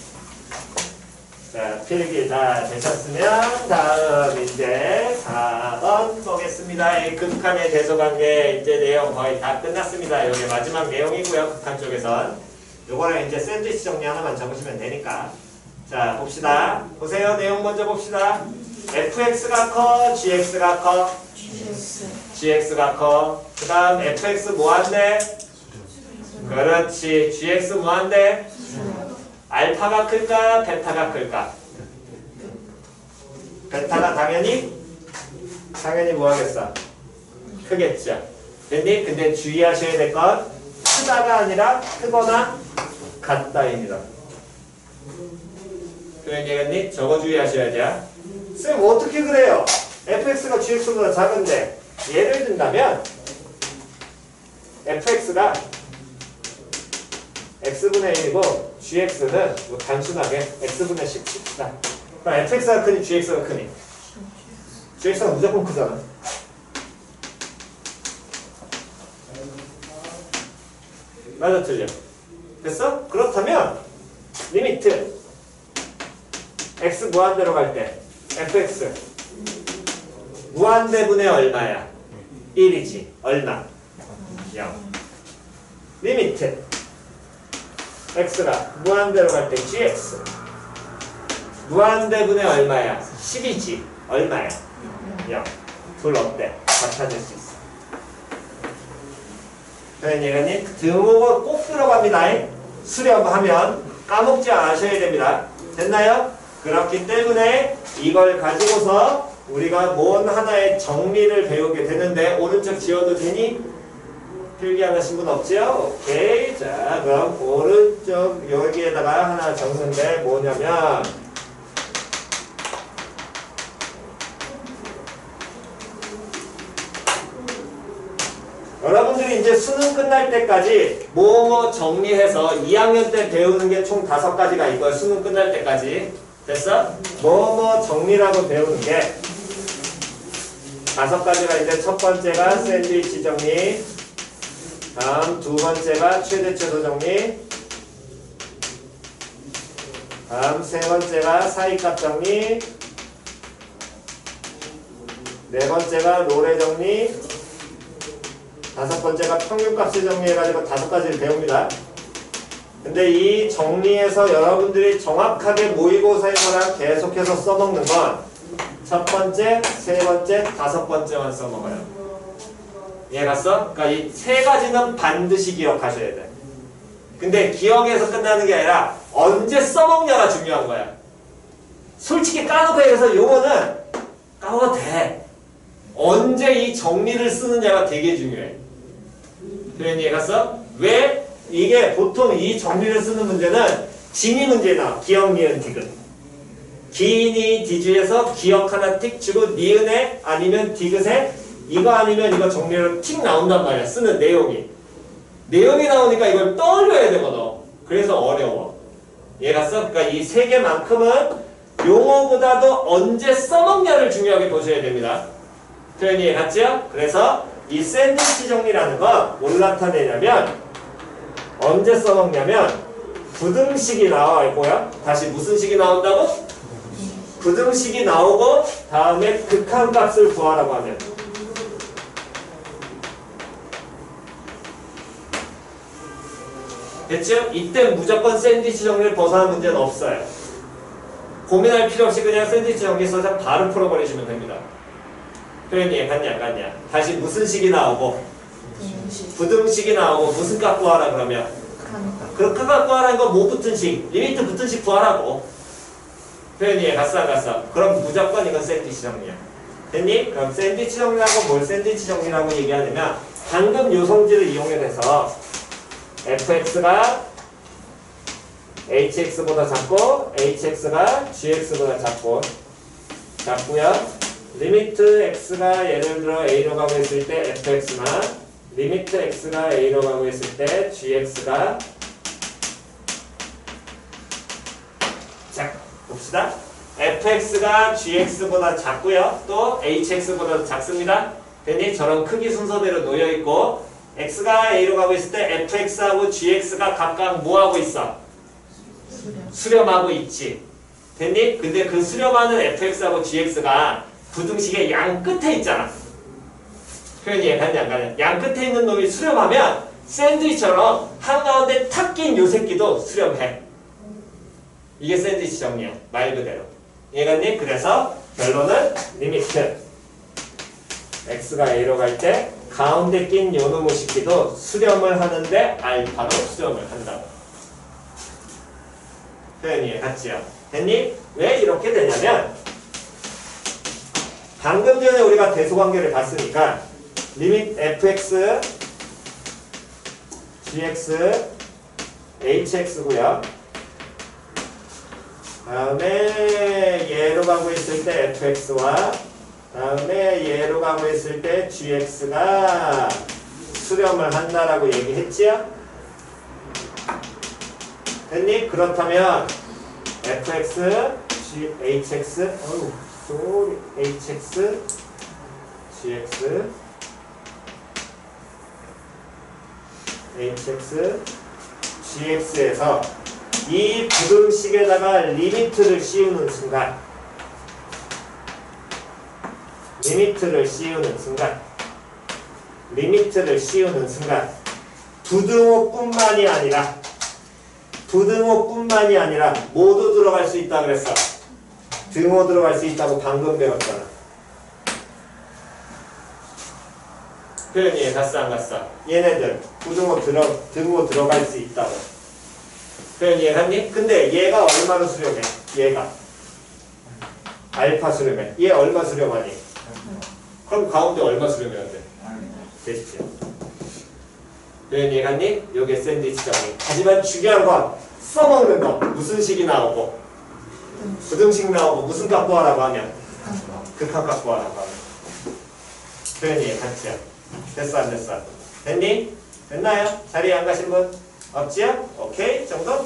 자, 필기 다 되셨으면 다음 이제 4번 보겠습니다. 이 극한의 대소관계 이제 내용 거의 다 끝났습니다. 이게 마지막 내용이고요. 극한 쪽에선 요거는 이제 샌드위치 정리 하나만 적으시면 되니까. 자, 봅시다. 보세요. 내용 먼저 봅시다. fx가 커, gx가 커, gx가 커. 그 다음 fx 뭐한대? 그렇지. gx 뭐한대? 알파가 클까? 베타가 클까? 베타가 당연히 뭐 하겠어? 크겠죠. 근데 주의하셔야 될 건 크다가 아니라 크거나 같다입니다. 표현이겠니? 저거 주의하셔야죠. 쌤 어떻게 그래요? fx가 gx보다 작은데 예를 든다면 fx가 x분의 1이고 gx는 뭐 단순하게 x분의 10 칩시다. 그럼 fx가 크니 gx가 크니? gx가 무조건 크잖아. 맞아 틀려? 됐어? 그렇다면 리미트 x 무한대로 갈 때 fx 무한대분의 얼마야? 1이지. 얼마? 0. 리미트 x가 무한대로 갈 때 gx 무한대분의 얼마야? 10이지. 얼마야? 0. 둘 어때? 같아질 수 있어. 표현예가님 등호가 꼭 들어갑니다. 수렴하면 까먹지 않으셔야 됩니다. 됐나요? 그렇기 때문에 이걸 가지고서 우리가 뭔 하나의 정리를 배우게 되는데 오른쪽 지워도 되니? 필기 안 하신 분 없지요? 오케이. 자, 그럼 오른쪽 여기에다가 하나 적는데 뭐냐면 여러분들이 이제 수능 끝날 때까지 뭐뭐 정리해서 2학년 때 배우는 게 총 5가지가 있고요. 수능 끝날 때까지. 됐어? 뭐뭐 정리라고 배우는 게 5가지가 이제 첫 번째가 샌드위치 정리, 다음 두 번째가 최대 최소 정리, 다음 세 번째가 사이값 정리, 네 번째가 롤의 정리, 다섯 번째가 평균값을 정리해가지고 5가지를 배웁니다. 근데 이 정리에서 여러분들이 정확하게 모의고사에서랑 계속해서 써먹는 건 첫 번째, 세 번째, 5번째만 써먹어요. 이해갔어? 그러니까 이 3가지는 반드시 기억하셔야 돼. 근데 기억에서 끝나는 게 아니라 언제 써먹냐가 중요한 거야. 솔직히 까놓고 얘기해서 요거는 까먹어도 돼. 언제 이 정리를 쓰느냐가 되게 중요해. 표현 이해갔어? 왜? 이게 보통 이 정리를 쓰는 문제는 진위 문제에 나와. 기억, 니은, 디귿. 기니, 디귿에서 기억 하나 틱 주고 니은에 아니면 디귿에 이거 아니면 이거 정리로 틱 나온단 말이야. 쓰는 내용이. 내용이 나오니까 이걸 떠올려야 되거든. 그래서 어려워. 이해갔어? 그러니까 이 3개만큼은 용어보다도 언제 써먹냐를 중요하게 보셔야 됩니다. 표현 이해갔죠? 그래서 이 샌드위치 정리라는 건 뭘 나타내냐면 언제 써먹냐면 부등식이 나와 있고요. 다시 무슨 식이 나온다고? 부등식이 나오고 다음에 극한값을 구하라고 하면 됐죠? 이때 무조건 샌드위치 정리를 벗어난 문제는 없어요. 고민할 필요 없이 그냥 샌드위치 정리 써서 바로 풀어버리시면 됩니다. 표현이 같냐 안 같냐? 다시 무슨 식이 나오고 부등식이 나오고 무슨 값 구하라 그러면 극한 값 구하라는 건 뭐 붙은 식? 리미트 붙은 식 구하라고. 표현이 갔어 안 갔어? 그럼 무조건 이건 샌드위치 정리야. 됐니? 그럼 샌드위치 정리라고 뭘 샌드위치 정리라고 얘기하냐면 방금 요 성질을 이용해서 fx가 hx보다 작고 hx가 gx보다 작고요. 리미트 x가 예를 들어 a로 가고 있을 때 fx만 리미트 x가 a로 가고 있을 때 gx가 자 봅시다. fx가 gx보다 작고요. 또 hx보다 작습니다. 괜히 저런 크기 순서대로 놓여있고 x가 a로 가고 있을 때 fx하고 gx가 각각 뭐하고 있어? 수렴하고 있지. 됐니? 근데 그 수렴하는 fx하고 gx가 부등식의 양 끝에 있잖아. 표현이 이해가냐 안 가냐? 양 끝에 있는 놈이 수렴하면 샌드위치처럼 한가운데 탁 낀 요 새끼도 수렴해. 이게 샌드위치 정리야. 말 그대로. 이해갔니? 그래서 결론은 리미트 x가 a로 갈 때 가운데 낀 요 놈의 새끼도 수렴을 하는데 알파로 수렴을 한다고. 표현이 이해갔지요? 됐니? 왜 이렇게 되냐면 방금 전에 우리가 대소관계를 봤으니까 리밋 fx, gx, hx고요. 다음에 얘로 가고 있을 때 fx와 다음에 얘로 가고 있을 때 gx가 수렴을 한다라고 얘기했지요? 됐니? 그렇다면 fx, hx, hx, gx, hx, gx에서 이 부등식에다가 리미트를 씌우는 순간 리미트를 씌우는 순간 부등호뿐만이 아니라 모두 들어갈 수 있다 그랬어. 등호 들어갈 수 있다고 방금 배웠잖아. 표현이 갔어 안 갔어? 얘네들 등호 들어갈 수 있다고. 표현 이해갔니? 근데 얘가 얼마로 수렴해? 얘가 알파 수렴해. 얘 얼마 수렴하니? 그럼 가운데 얼마 수렴해야 돼? 됐죠? 표현 이해갔니? 요게 샌드위치 정리. 하지만 중요한 건 써먹는 거. 무슨 식이 나오고 부등식 나오고 무슨 값 구하라고 하면 극한 값 구하라고 하면. 표현 이해갔죠? 됐어 안 됐어? 됐니? 됐나요? 자리에 안 가신 분? 없지요? 오케이 정도?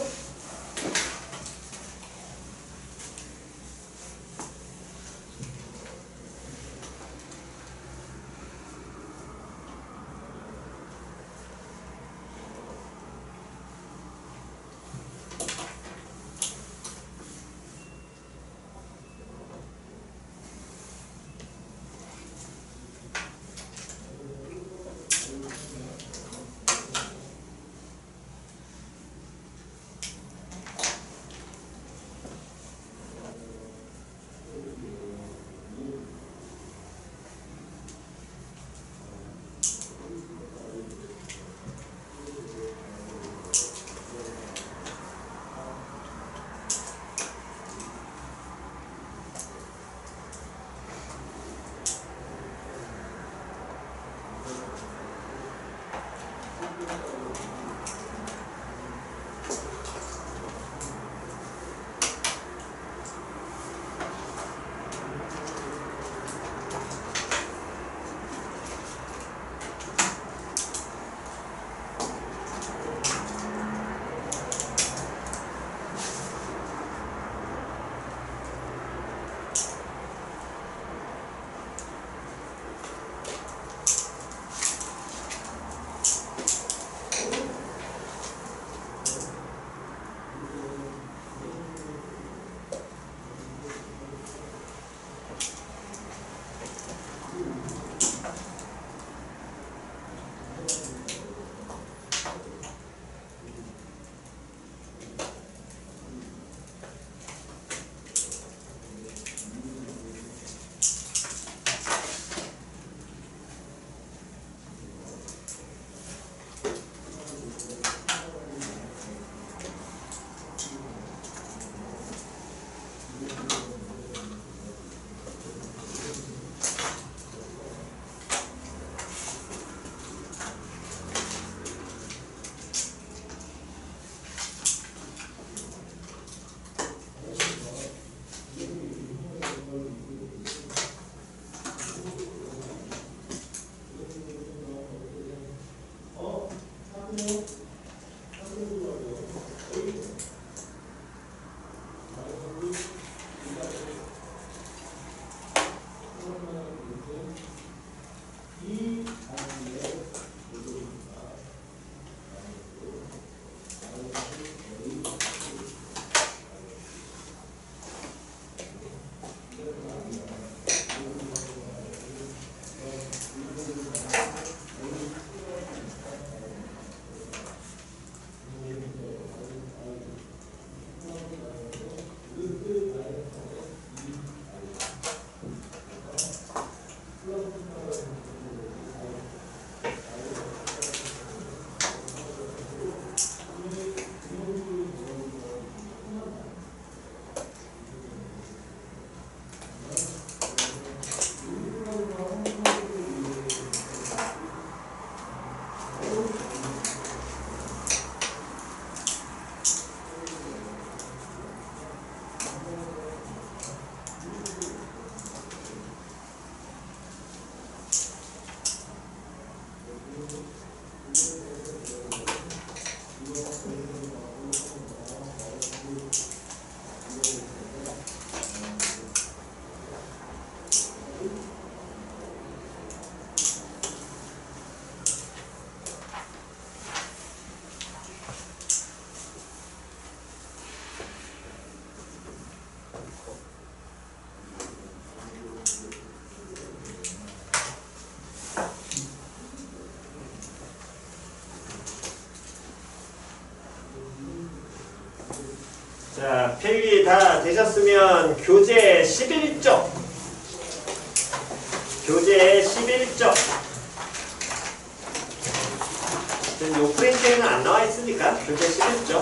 자, 필기 다 되셨으면 교재 11쪽. 교재 11쪽. 지금 요 프린트에는 안 나와 있으니까 교재 11쪽.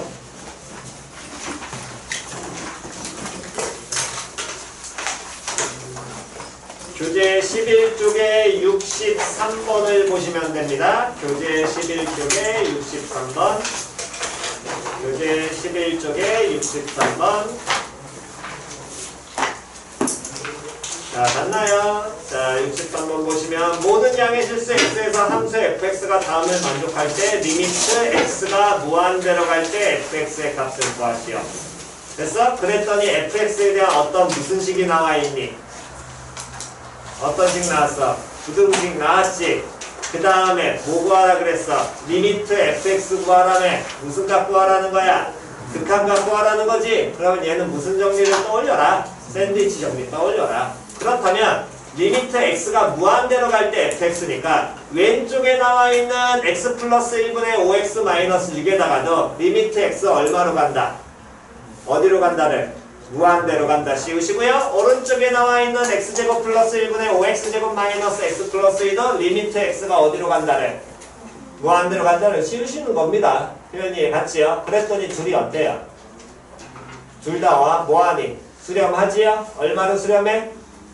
교재 11쪽에 63번을 보시면 됩니다. 교재 11쪽에 63번. 교재 11쪽에 63번. 자, 맞나요? 자, 60번만 보시면 모든 양의 실수 x에서 함수 fx가 다음을 만족할 때 리미트 x가 무한대로 갈 때 fx의 값을 구하시오. 됐어? 그랬더니 fx에 대한 어떤 무슨 식이 나와 있니? 어떤 식 나왔어? 부등식 나왔지? 그 다음에 뭐 구하라 그랬어? 리미트 fx 구하라며. 무슨 값 구하라는 거야? 극한값 구하라는 거지? 그러면 얘는 무슨 정리를 떠올려라? 샌드위치 정리 떠올려라. 그렇다면 리미트 x가 무한대로 갈 때 fx니까 왼쪽에 나와 있는 x 플러스 1분의 5x 마이너스 6에다가도 리미트 x 얼마로 간다? 어디로 간다를? 무한대로 간다 씌우시고요. 오른쪽에 나와 있는 x제곱 플러스 1분의 5x제곱 마이너스 x 플러스 2도 리미트 x가 어디로 간다를? 무한대로 간다를 씌우시는 겁니다. 표현이 같지요? 그랬더니 둘이 어때요? 둘 다 뭐하니? 수렴하지요? 얼마로 수렴해?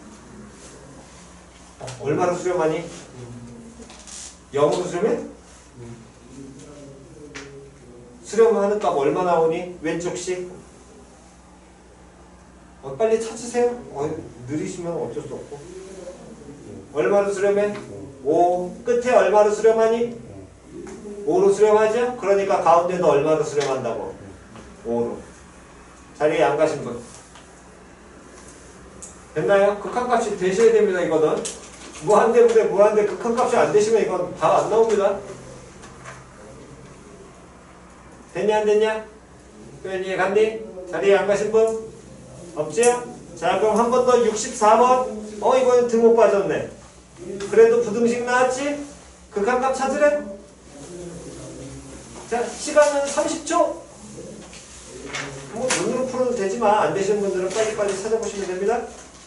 얼마로 수렴하니? 0으로 수렴해? 수렴하는 값 얼마 나오니? 왼쪽씩? 빨리 찾으세요. 느리시면 어쩔 수 없고. 얼마로 수렴해? 5. 끝에 얼마로 수렴하니? 5로 수렴하죠? 그러니까 가운데도 얼마로 수렴한다고? 5로. 자리에 안 가신 분. 됐나요? 극한값이 되셔야 됩니다. 이거는 무한대분의 무한대 극한값이 안 되시면 이건 답 안 나옵니다. 됐냐 안 됐냐? 표현 이해 갔니? 자리에 안 가신 분? 없지요? 자, 그럼 한 번 더 64번. 이거는 등목 빠졌네. 그래도 부등식 나왔지? 극한값 찾으래? 자, 시간은 30초. 뭐 눈으로 풀어도 되지만 안 되시는 분들은 빨리빨리 찾아보시면 됩니다.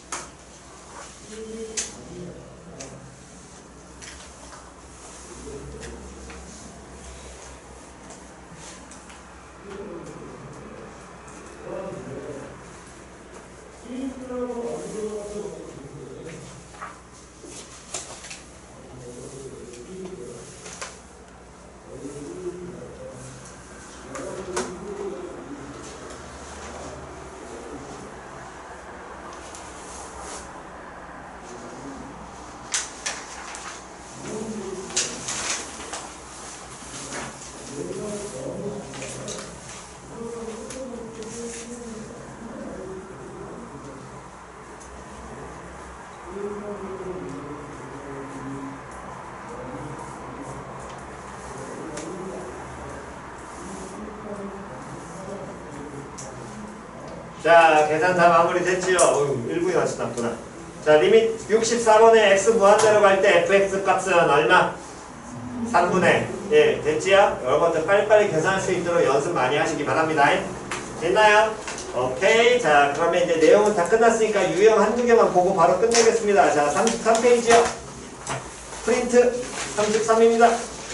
자, 계산 다 마무리됐지요? 1분이 훨씬 남구나. 자, 리밋 64번에 x 무한대로 갈 때 fx 값은 얼마? 3분의 1. 됐지요? 여러분들 빨리빨리 계산할 수 있도록 연습 많이 하시기 바랍니다. 됐나요? 오케이. 자, 그러면 이제 내용은 다 끝났으니까 유형 한두 개만 보고 바로 끝내겠습니다. 자, 33페이지요. 프린트 33입니다.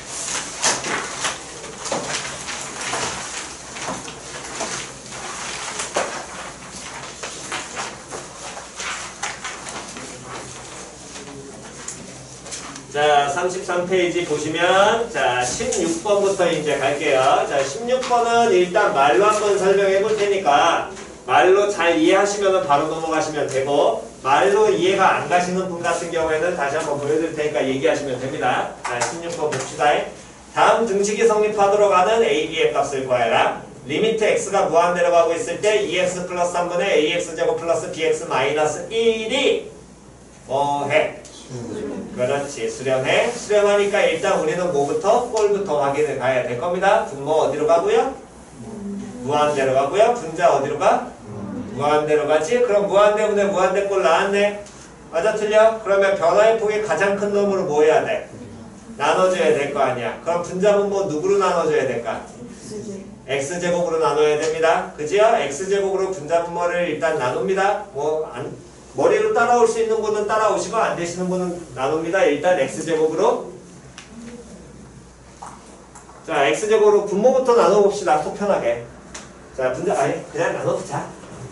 자, 33페이지 보시면, 자, 16번부터 이제 갈게요. 자, 16번은 일단 말로 한번 설명해 볼 테니까, 말로 잘 이해하시면 바로 넘어가시면 되고, 말로 이해가 안 가시는 분 같은 경우에는 다시 한번 보여드릴 테니까 얘기하시면 됩니다. 자, 16번 봅시다. 다음 등식이 성립하도록 하는 AB의 값을 구해라. 리미트 x가 무한대로 가고 있을 때 2x 플러스 3분의 ax제곱 플러스 bx 마이너스 1이 뭐해? 그렇지. 수렴해. 수렴하니까 일단 우리는 뭐부터? 꼴부터 확인을 가야 될 겁니다. 분모 어디로 가고요? 무한대로 가고요. 분자 어디로 가? 무한대로 가지? 그럼 무한대분의 무한대 꼴 나왔네. 맞아 틀려? 그러면 변화의 폭이 가장 큰 놈으로 뭐 해야 돼? 나눠줘야 될 거 아니야. 그럼 분자 분모 누구로 나눠줘야 될까? x제곱으로 나눠야 됩니다. 그지요? x제곱으로 분자 분모를 일단 나눕니다. 머리로 따라올 수 있는 분은 따라오시고 안 되시는 분은 나눕니다. 일단 x제곱으로. 자, x제곱으로 분모부터 나눠봅시다. 속 편하게. 자, 분자 아예 그냥 나눠두자.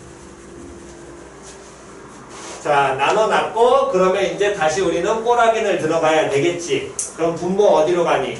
자, 나눠놨고 그러면 이제 다시 우리는 꼬라긴을 들어가야 되겠지. 그럼 분모 어디로 가니?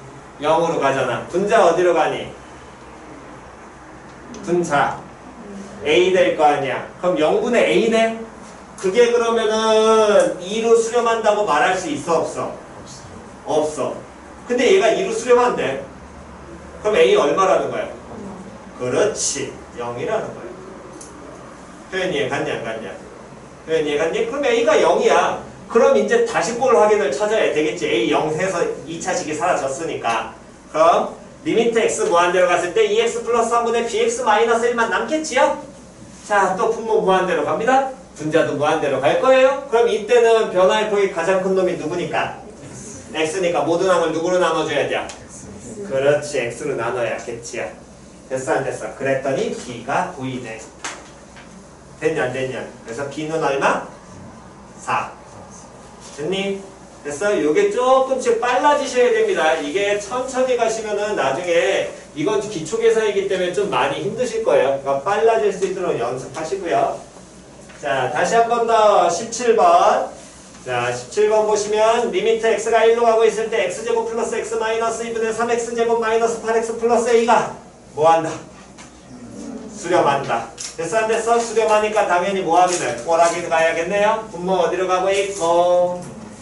0으로 가잖아. 분자 어디로 가니? 분자 A 될 거 아니야. 그럼 0분의 A네? 그게 그러면은 2로 수렴한다고 말할 수 있어 없어? 없어. 근데 얘가 2로 수렴한대. 그럼 A 얼마라는 거야? 그렇지. 0이라는 거야. 표현 이해 갔냐 안 갔냐? 표현 이해 갔니? 그럼 A가 0이야. 그럼 이제 다시 골 확인을 찾아야 되겠지. A 0 해서 2차식이 사라졌으니까. 그럼 리미트 x 무한대로 갔을 때 2x 플러스 3분의 bx 마이너스 1만 남겠지요? 자, 또 분모 무한대로 갑니다. 분자도 무한대로 갈 거예요. 그럼 이때는 변화의 폭이 가장 큰 놈이 누구니까? x니까 모든 항을 누구로 나눠줘야 돼? 그렇지. x로 나눠야겠지요. 됐어 안 됐어? 그랬더니 b가 9이네. 됐냐 안 됐냐? 그래서 b는 얼마? 4. 됐니? 됐어? 요게 조금씩 빨라지셔야 됩니다. 이게 천천히 가시면은 나중에 이건 기초계산이기 때문에 좀 많이 힘드실 거예요. 그러니까 빨라질 수 있도록 연습하시고요. 자, 다시 한 번 더 17번. 자, 17번 보시면 리미트 x가 1로 가고 있을 때 x제곱 플러스 x 마이너스 2분의 3x제곱 마이너스 8x 플러스 a가 뭐한다? 수렴한다. 됐어 안 됐어? 수렴하니까 당연히 뭐 하기는? 꼴하기 가야겠네요. 분모 어디로 가고 있고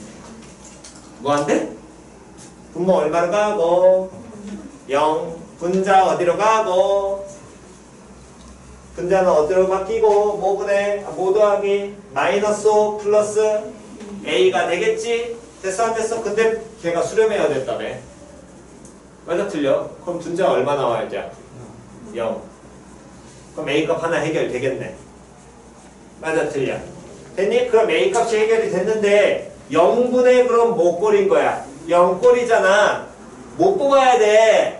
뭐한대? 분모 얼마로 가고 0. 분자 어디로 가고 분자는 어디로 바뀌고 뭐 더하기 마이너스 5 플러스 a가 되겠지? 됐어 안 됐어? 근데 걔가 수렴해야 됐다며. 맞아 틀려? 그럼 분자 얼마 나와야 돼? 0. 그럼 A값 하나 해결되겠네. 맞아 틀려? 됐니? 그럼 A값이 해결이 됐는데 0분의 그럼 뭐 꼴인 거야? 0꼴이잖아. 못 뽑아야 돼.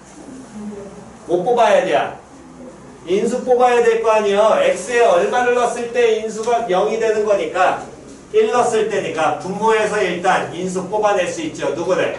못 뽑아야 돼. 인수 뽑아야 될 거 아니여. X에 얼마를 넣었을 때 인수가 0이 되는 거니까 1 넣었을 때니까 분모에서 일단 인수 뽑아낼 수 있죠. 누구를?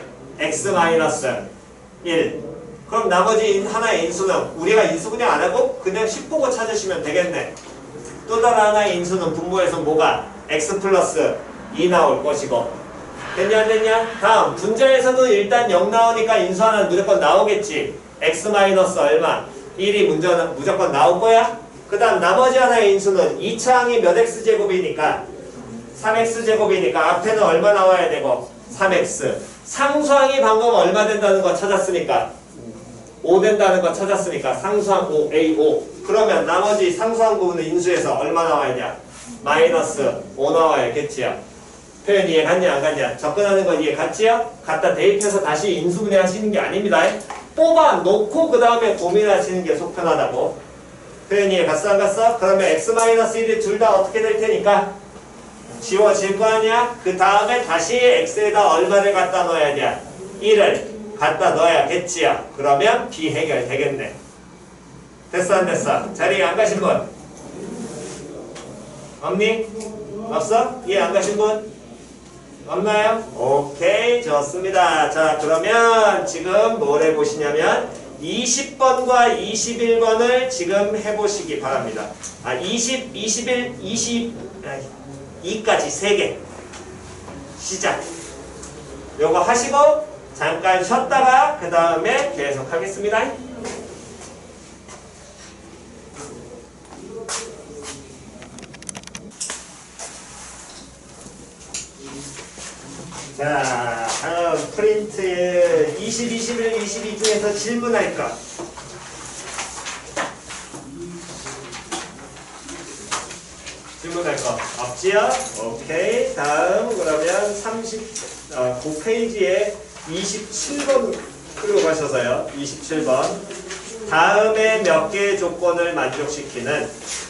X-1. 그럼 나머지 하나의 인수는 우리가 인수 그냥 안 하고 그냥 10 보고 찾으시면 되겠네. 또 다른 하나의 인수는 분모에서 뭐가? X 플러스 2 나올 것이고. 됐냐 안 됐냐? 다음 분자에서도 일단 0 나오니까 인수 하나는 무조건 나오겠지. X 마이너스 얼마? 1이 무조건 나올 거야. 그 다음 나머지 하나의 인수는 2차 항이 몇 x제곱이니까 3x제곱이니까 앞에는 얼마 나와야 되고 3x. 상수항이 방금 얼마 된다는 거 찾았으니까 5 된다는 거 찾았으니까 상수항 5, A5. 그러면 나머지 상수항 부분의 인수에서 얼마 나와야 돼? 마이너스 5 나와야겠지요. 표현 이해 갔냐 안 갔냐? 접근하는 건 이해 갔지요? 갖다 대입해서 다시 인수분해 하시는 게 아닙니다. 뽑아 놓고 그 다음에 고민하시는 게 속 편하다고. 표현 이해 갔어 안 갔어? 그러면 x-1이 둘 다 어떻게 될 테니까 지워질 거 아니야? 그 다음에 다시 x에다 얼마를 갖다 넣어야 돼? 1을 갖다 넣어야겠지요. 그러면 b 해결 되겠네. 됐어 안 됐어? 자리에 안 가신 분? 없니? 없어? 이해 안 가신 분? 없나요? 오케이, 좋습니다. 자, 그러면 지금 뭘 해보시냐면 20번과 21번을 지금 해보시기 바랍니다. 20, 21, 22까지 3개 시작. 요거 하시고 잠깐 쉬었다가 그 다음에 계속 하겠습니다. 자, 다음 프린트 20, 21, 22 중에서 질문할 것. 질문할 거 없지요? 오케이. 다음 그러면 9페이지에 27번으로 가셔서요. 27번. 다음에 몇 개의 조건을 만족시키는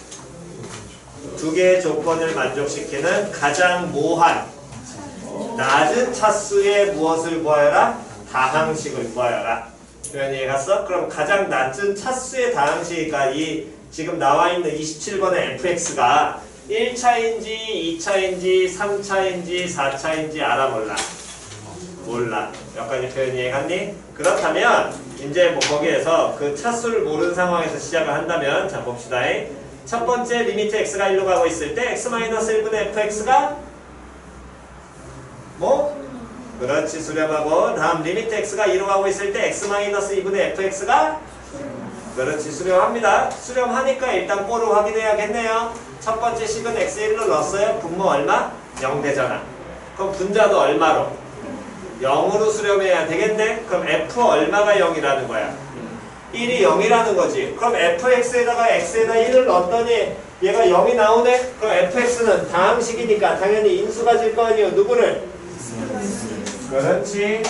2개의 조건을 만족시키는 가장 모한 낮은 차수의 무엇을 구하여라? 다항식을 구하여라. 표현이 갔어? 그럼 가장 낮은 차수의 다항식이니까 이 지금 나와 있는 27번의 fx가 1차인지 2차인지 3차인지 4차인지 알아 몰라? 몰라. 몇 가지 표현 이해갔니? 그렇다면 이제 뭐 거기에서 그 차수를 모르는 상황에서 시작을 한다면 자 봅시다. 첫 번째 리미트 x가 1로 가고 있을 때 x-1분의 fx가 뭐? 그렇지 수렴하고 다음 리미트 x가 2로 가고 있을 때 x-2분의 fx가 그렇지, 수렴합니다. 수렴하니까 일단 꼴을 확인해야겠네요. 첫 번째 식은 x1로 넣었어요. 분모 얼마? 0 되잖아. 그럼 분자도 얼마로? 0으로 수렴해야 되겠네. 그럼 f 얼마가 0이라는 거야? 1이 0이라는 거지. 그럼 fx에다가 x에다 1을 넣었더니 얘가 0이 나오네? 그럼 fx는 다항식이니까 당연히 인수 가질 거 아니에요. 누구를? 그렇지.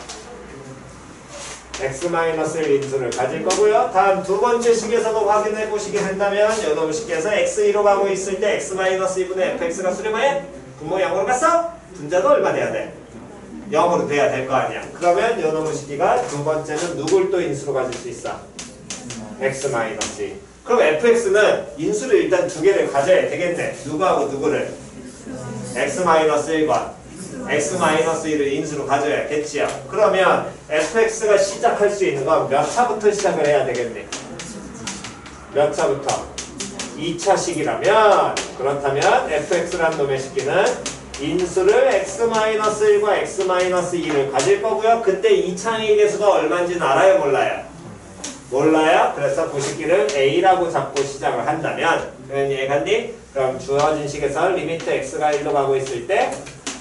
x-1 인수를 가질 거고요. 다음 두 번째 식에서도 확인해 보시게 된다면 요놈 식에서 x2로 가고 있을 때 x-2분의 fx가 수렴해? 분모 0으로 갔어? 분자도 얼마 돼야 돼? 0으로 돼야 될 거 아니야. 그러면 요놈의 식이가 두 번째는 누굴 또 인수로 가질 수 있어? x-2. 그럼 fx는 인수를 일단 두 개를 가져야 되겠네. 누구하고 누구를? x-1과 x-1을 인수로 가져야겠지요. 그러면 fx가 시작할 수 있는 건 몇 차부터 시작을 해야 되겠니? 몇 차부터? 2차식이라면 그렇다면 fx란 놈의 식기는 인수를 x-1과 x-2를 가질 거고요. 그때 2차의 개수가 얼마인지는 알아요? 몰라요? 몰라요? 그래서 그 식기를 a라고 잡고 시작을 한다면 그럼 이해갔니? 그럼 주어진 식에서 리미트 x가 1로 가고 있을 때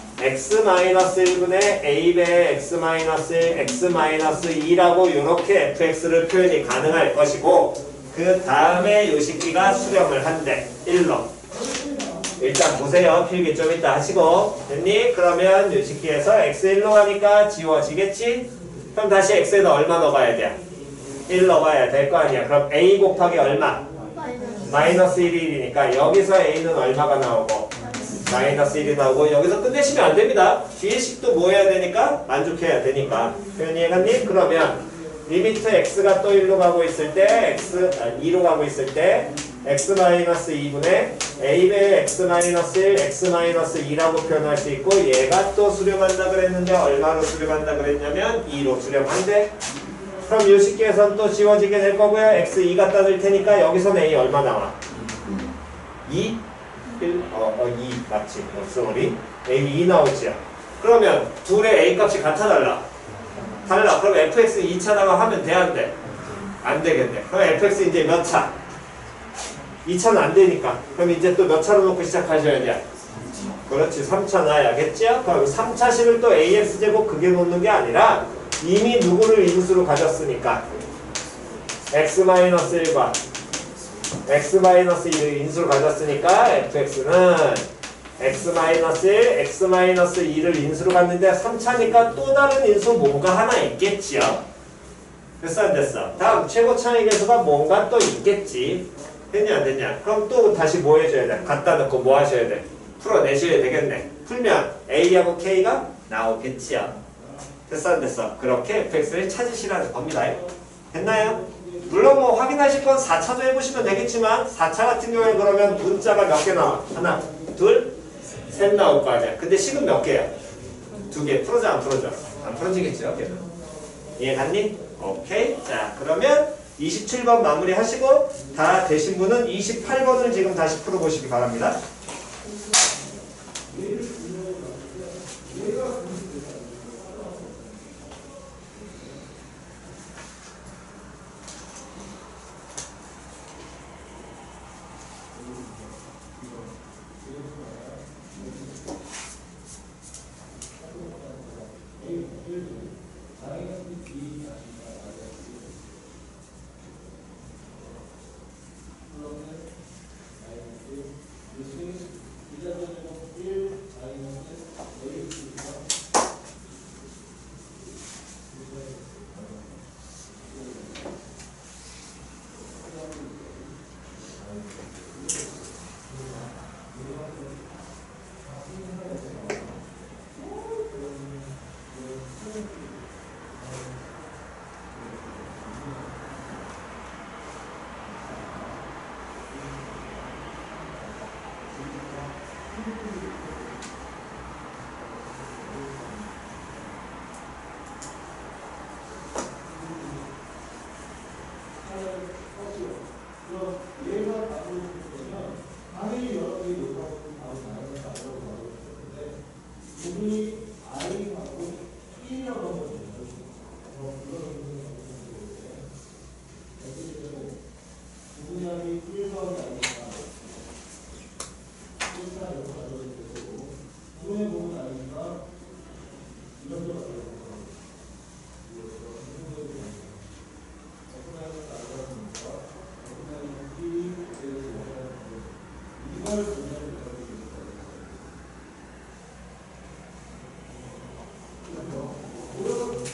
x-1분의 a배의 x-1, x-2라고 이렇게 fx를 표현이 가능할 것이고 그 다음에 이 식기가 수렴을 한대. 1로. 일단 보세요. 필기 좀 이따 하시고 됐니? 그러면 이 식기에서 x1로 가니까 지워지겠지? 그럼 다시 x에다 얼마 넣어가야 돼? 1 넣어가야 될 거 아니야. 그럼 a 곱하기 얼마? 마이너스 1이니까 여기서 a는 얼마가 나오고? 마이너스 1이 나오고 여기서 끝내시면 안 됩니다. 뒤에 식도 뭐 해야 되니까? 만족해야 되니까. 표현 이해갔니? 그러면 리미트 x가 또 1로 가고 있을 때 2로 가고 있을 때 x-2분의 a배의 x-1, x-2라고 표현할 수 있고 얘가 또 수렴한다 그랬는데 얼마로 수렴한다 그랬냐면 2로 수렴한대. 그럼 이 식기에선 또 지워지게 될 거고요. x2 갖다 줄 테니까 여기서는 a 얼마 나와? 2? 2 맞지? 쏘리 a 2 나오지요. 그러면 둘의 a 값이 같아 달라? 달라. 그럼 fx 2차라고 하면 돼 안 돼? 안 되겠네. 그럼 fx 이제 몇 차? 2차는 안 되니까. 그럼 이제 또 몇 차로 놓고 시작하셔야 돼? 그렇지. 3차 놔야겠죠? 그럼 3차식을 또 ax제곱 그게 놓는 게 아니라 이미 누구를 인수로 가졌으니까 x-1과 x-1을 인수로 가졌으니까 fx는 x-1, x-2를 인수로 갔는데 3차니까 또 다른 인수 뭔가 하나 있겠지요. 됐어 안 됐어? 다음 최고차의 개수가 뭔가 또 있겠지. 됐냐 안 됐냐? 그럼 또 다시 뭐 해줘야 돼? 갖다 넣고 뭐 하셔야 돼? 풀어내셔야 되겠네. 풀면 a하고 k가 나오겠지요. 됐어 안 됐어? 그렇게 fx를 찾으시라는 겁니다. 됐나요? 물론 뭐 확인하실 건 4차도 해보시면 되겠지만 4차 같은 경우에 그러면 문자가 몇 개 나와? 하나, 둘, 셋 나올 거 아니야. 근데 식은 몇 개야? 2개. 풀어져 안 풀어져? 안 풀어지겠죠? 이해갔니? 오케이. 자 그러면 27번 마무리 하시고 다 되신 분은 28번을 지금 다시 풀어보시기 바랍니다.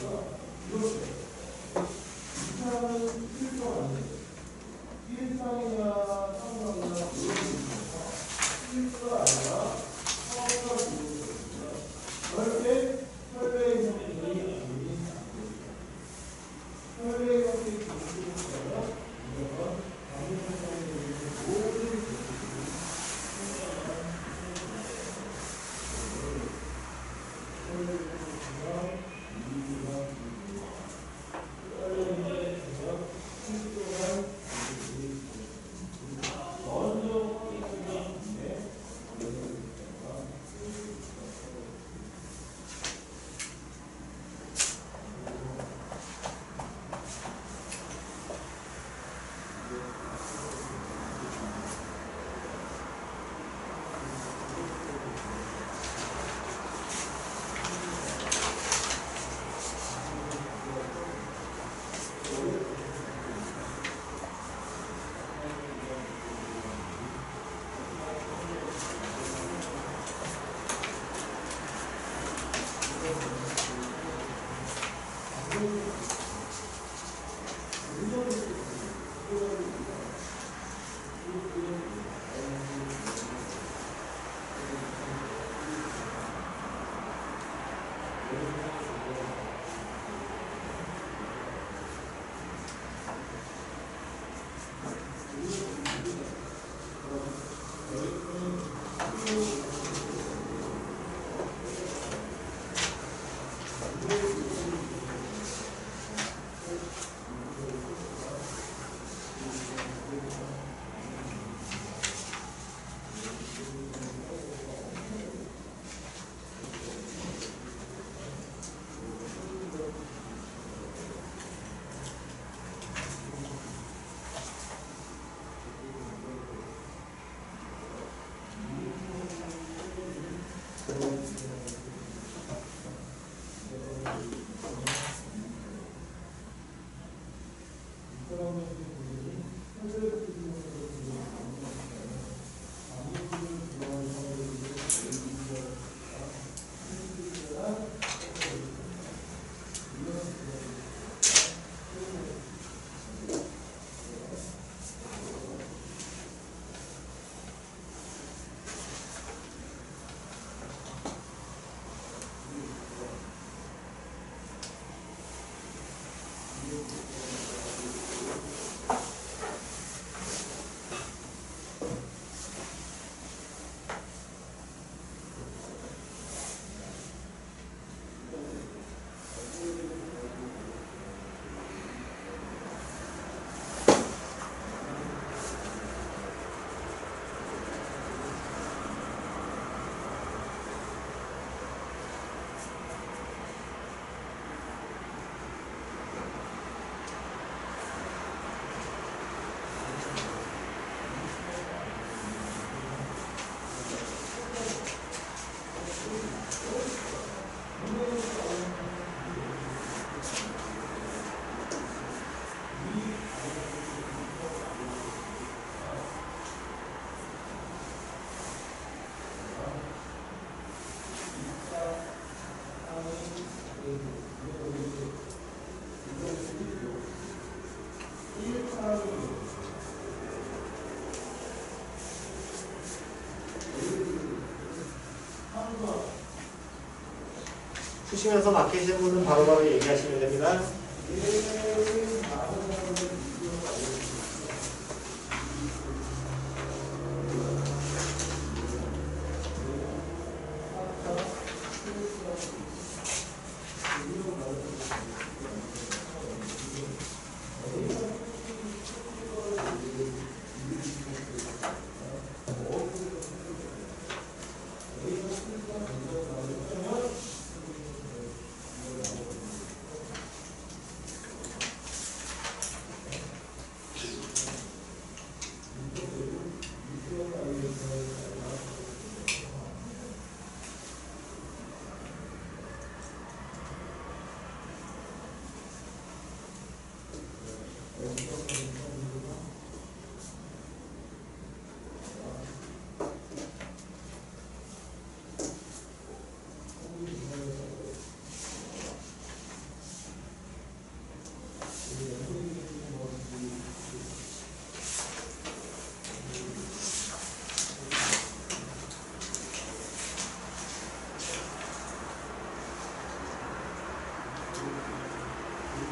푸시면서 막히시는 분은 바로바로 얘기하시면 됩니다.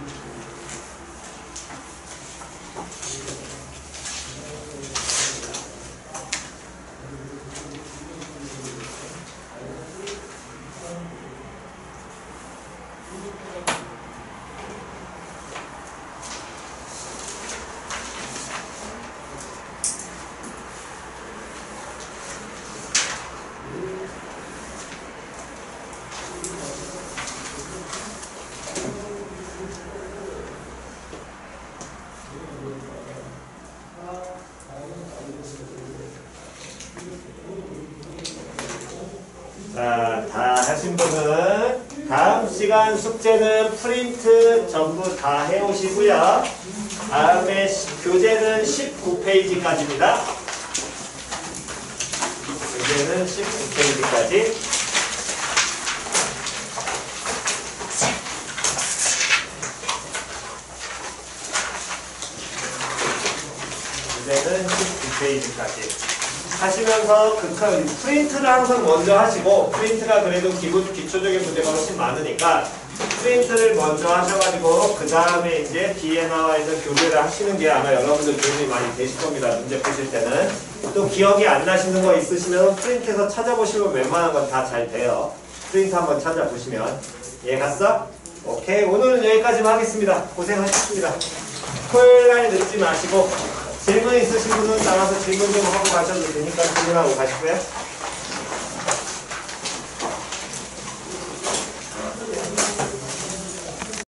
자, 다 하신 분은 다음 시간 숙제는 프린트 전부 다 해오시고요. 다음에 교재는 19페이지까지입니다. 교재는 19페이지까지. 교재는 19페이지까지. 하시면서 프린트를 항상 먼저 하시고, 프린트가 그래도 기초적인 문제가 훨씬 많으니까 프린트를 먼저 하셔가지고 그 다음에 이제 뒤에 나와 있는 교재를 하시는 게 아마 여러분들 도움이 많이 되실 겁니다. 문제 푸실 때는. 또 기억이 안 나시는 거 있으시면 프린트에서 찾아보시면 웬만한 건 다 잘 돼요. 프린트 한번 찾아보시면. 이해 갔어? 오케이. 오늘은 여기까지만 하겠습니다. 고생하셨습니다. 토요일날 늦지 마시고 질문 있으신 분은 나가서 질문 좀 하고 가셔도 되니까 질문하고 가시고요.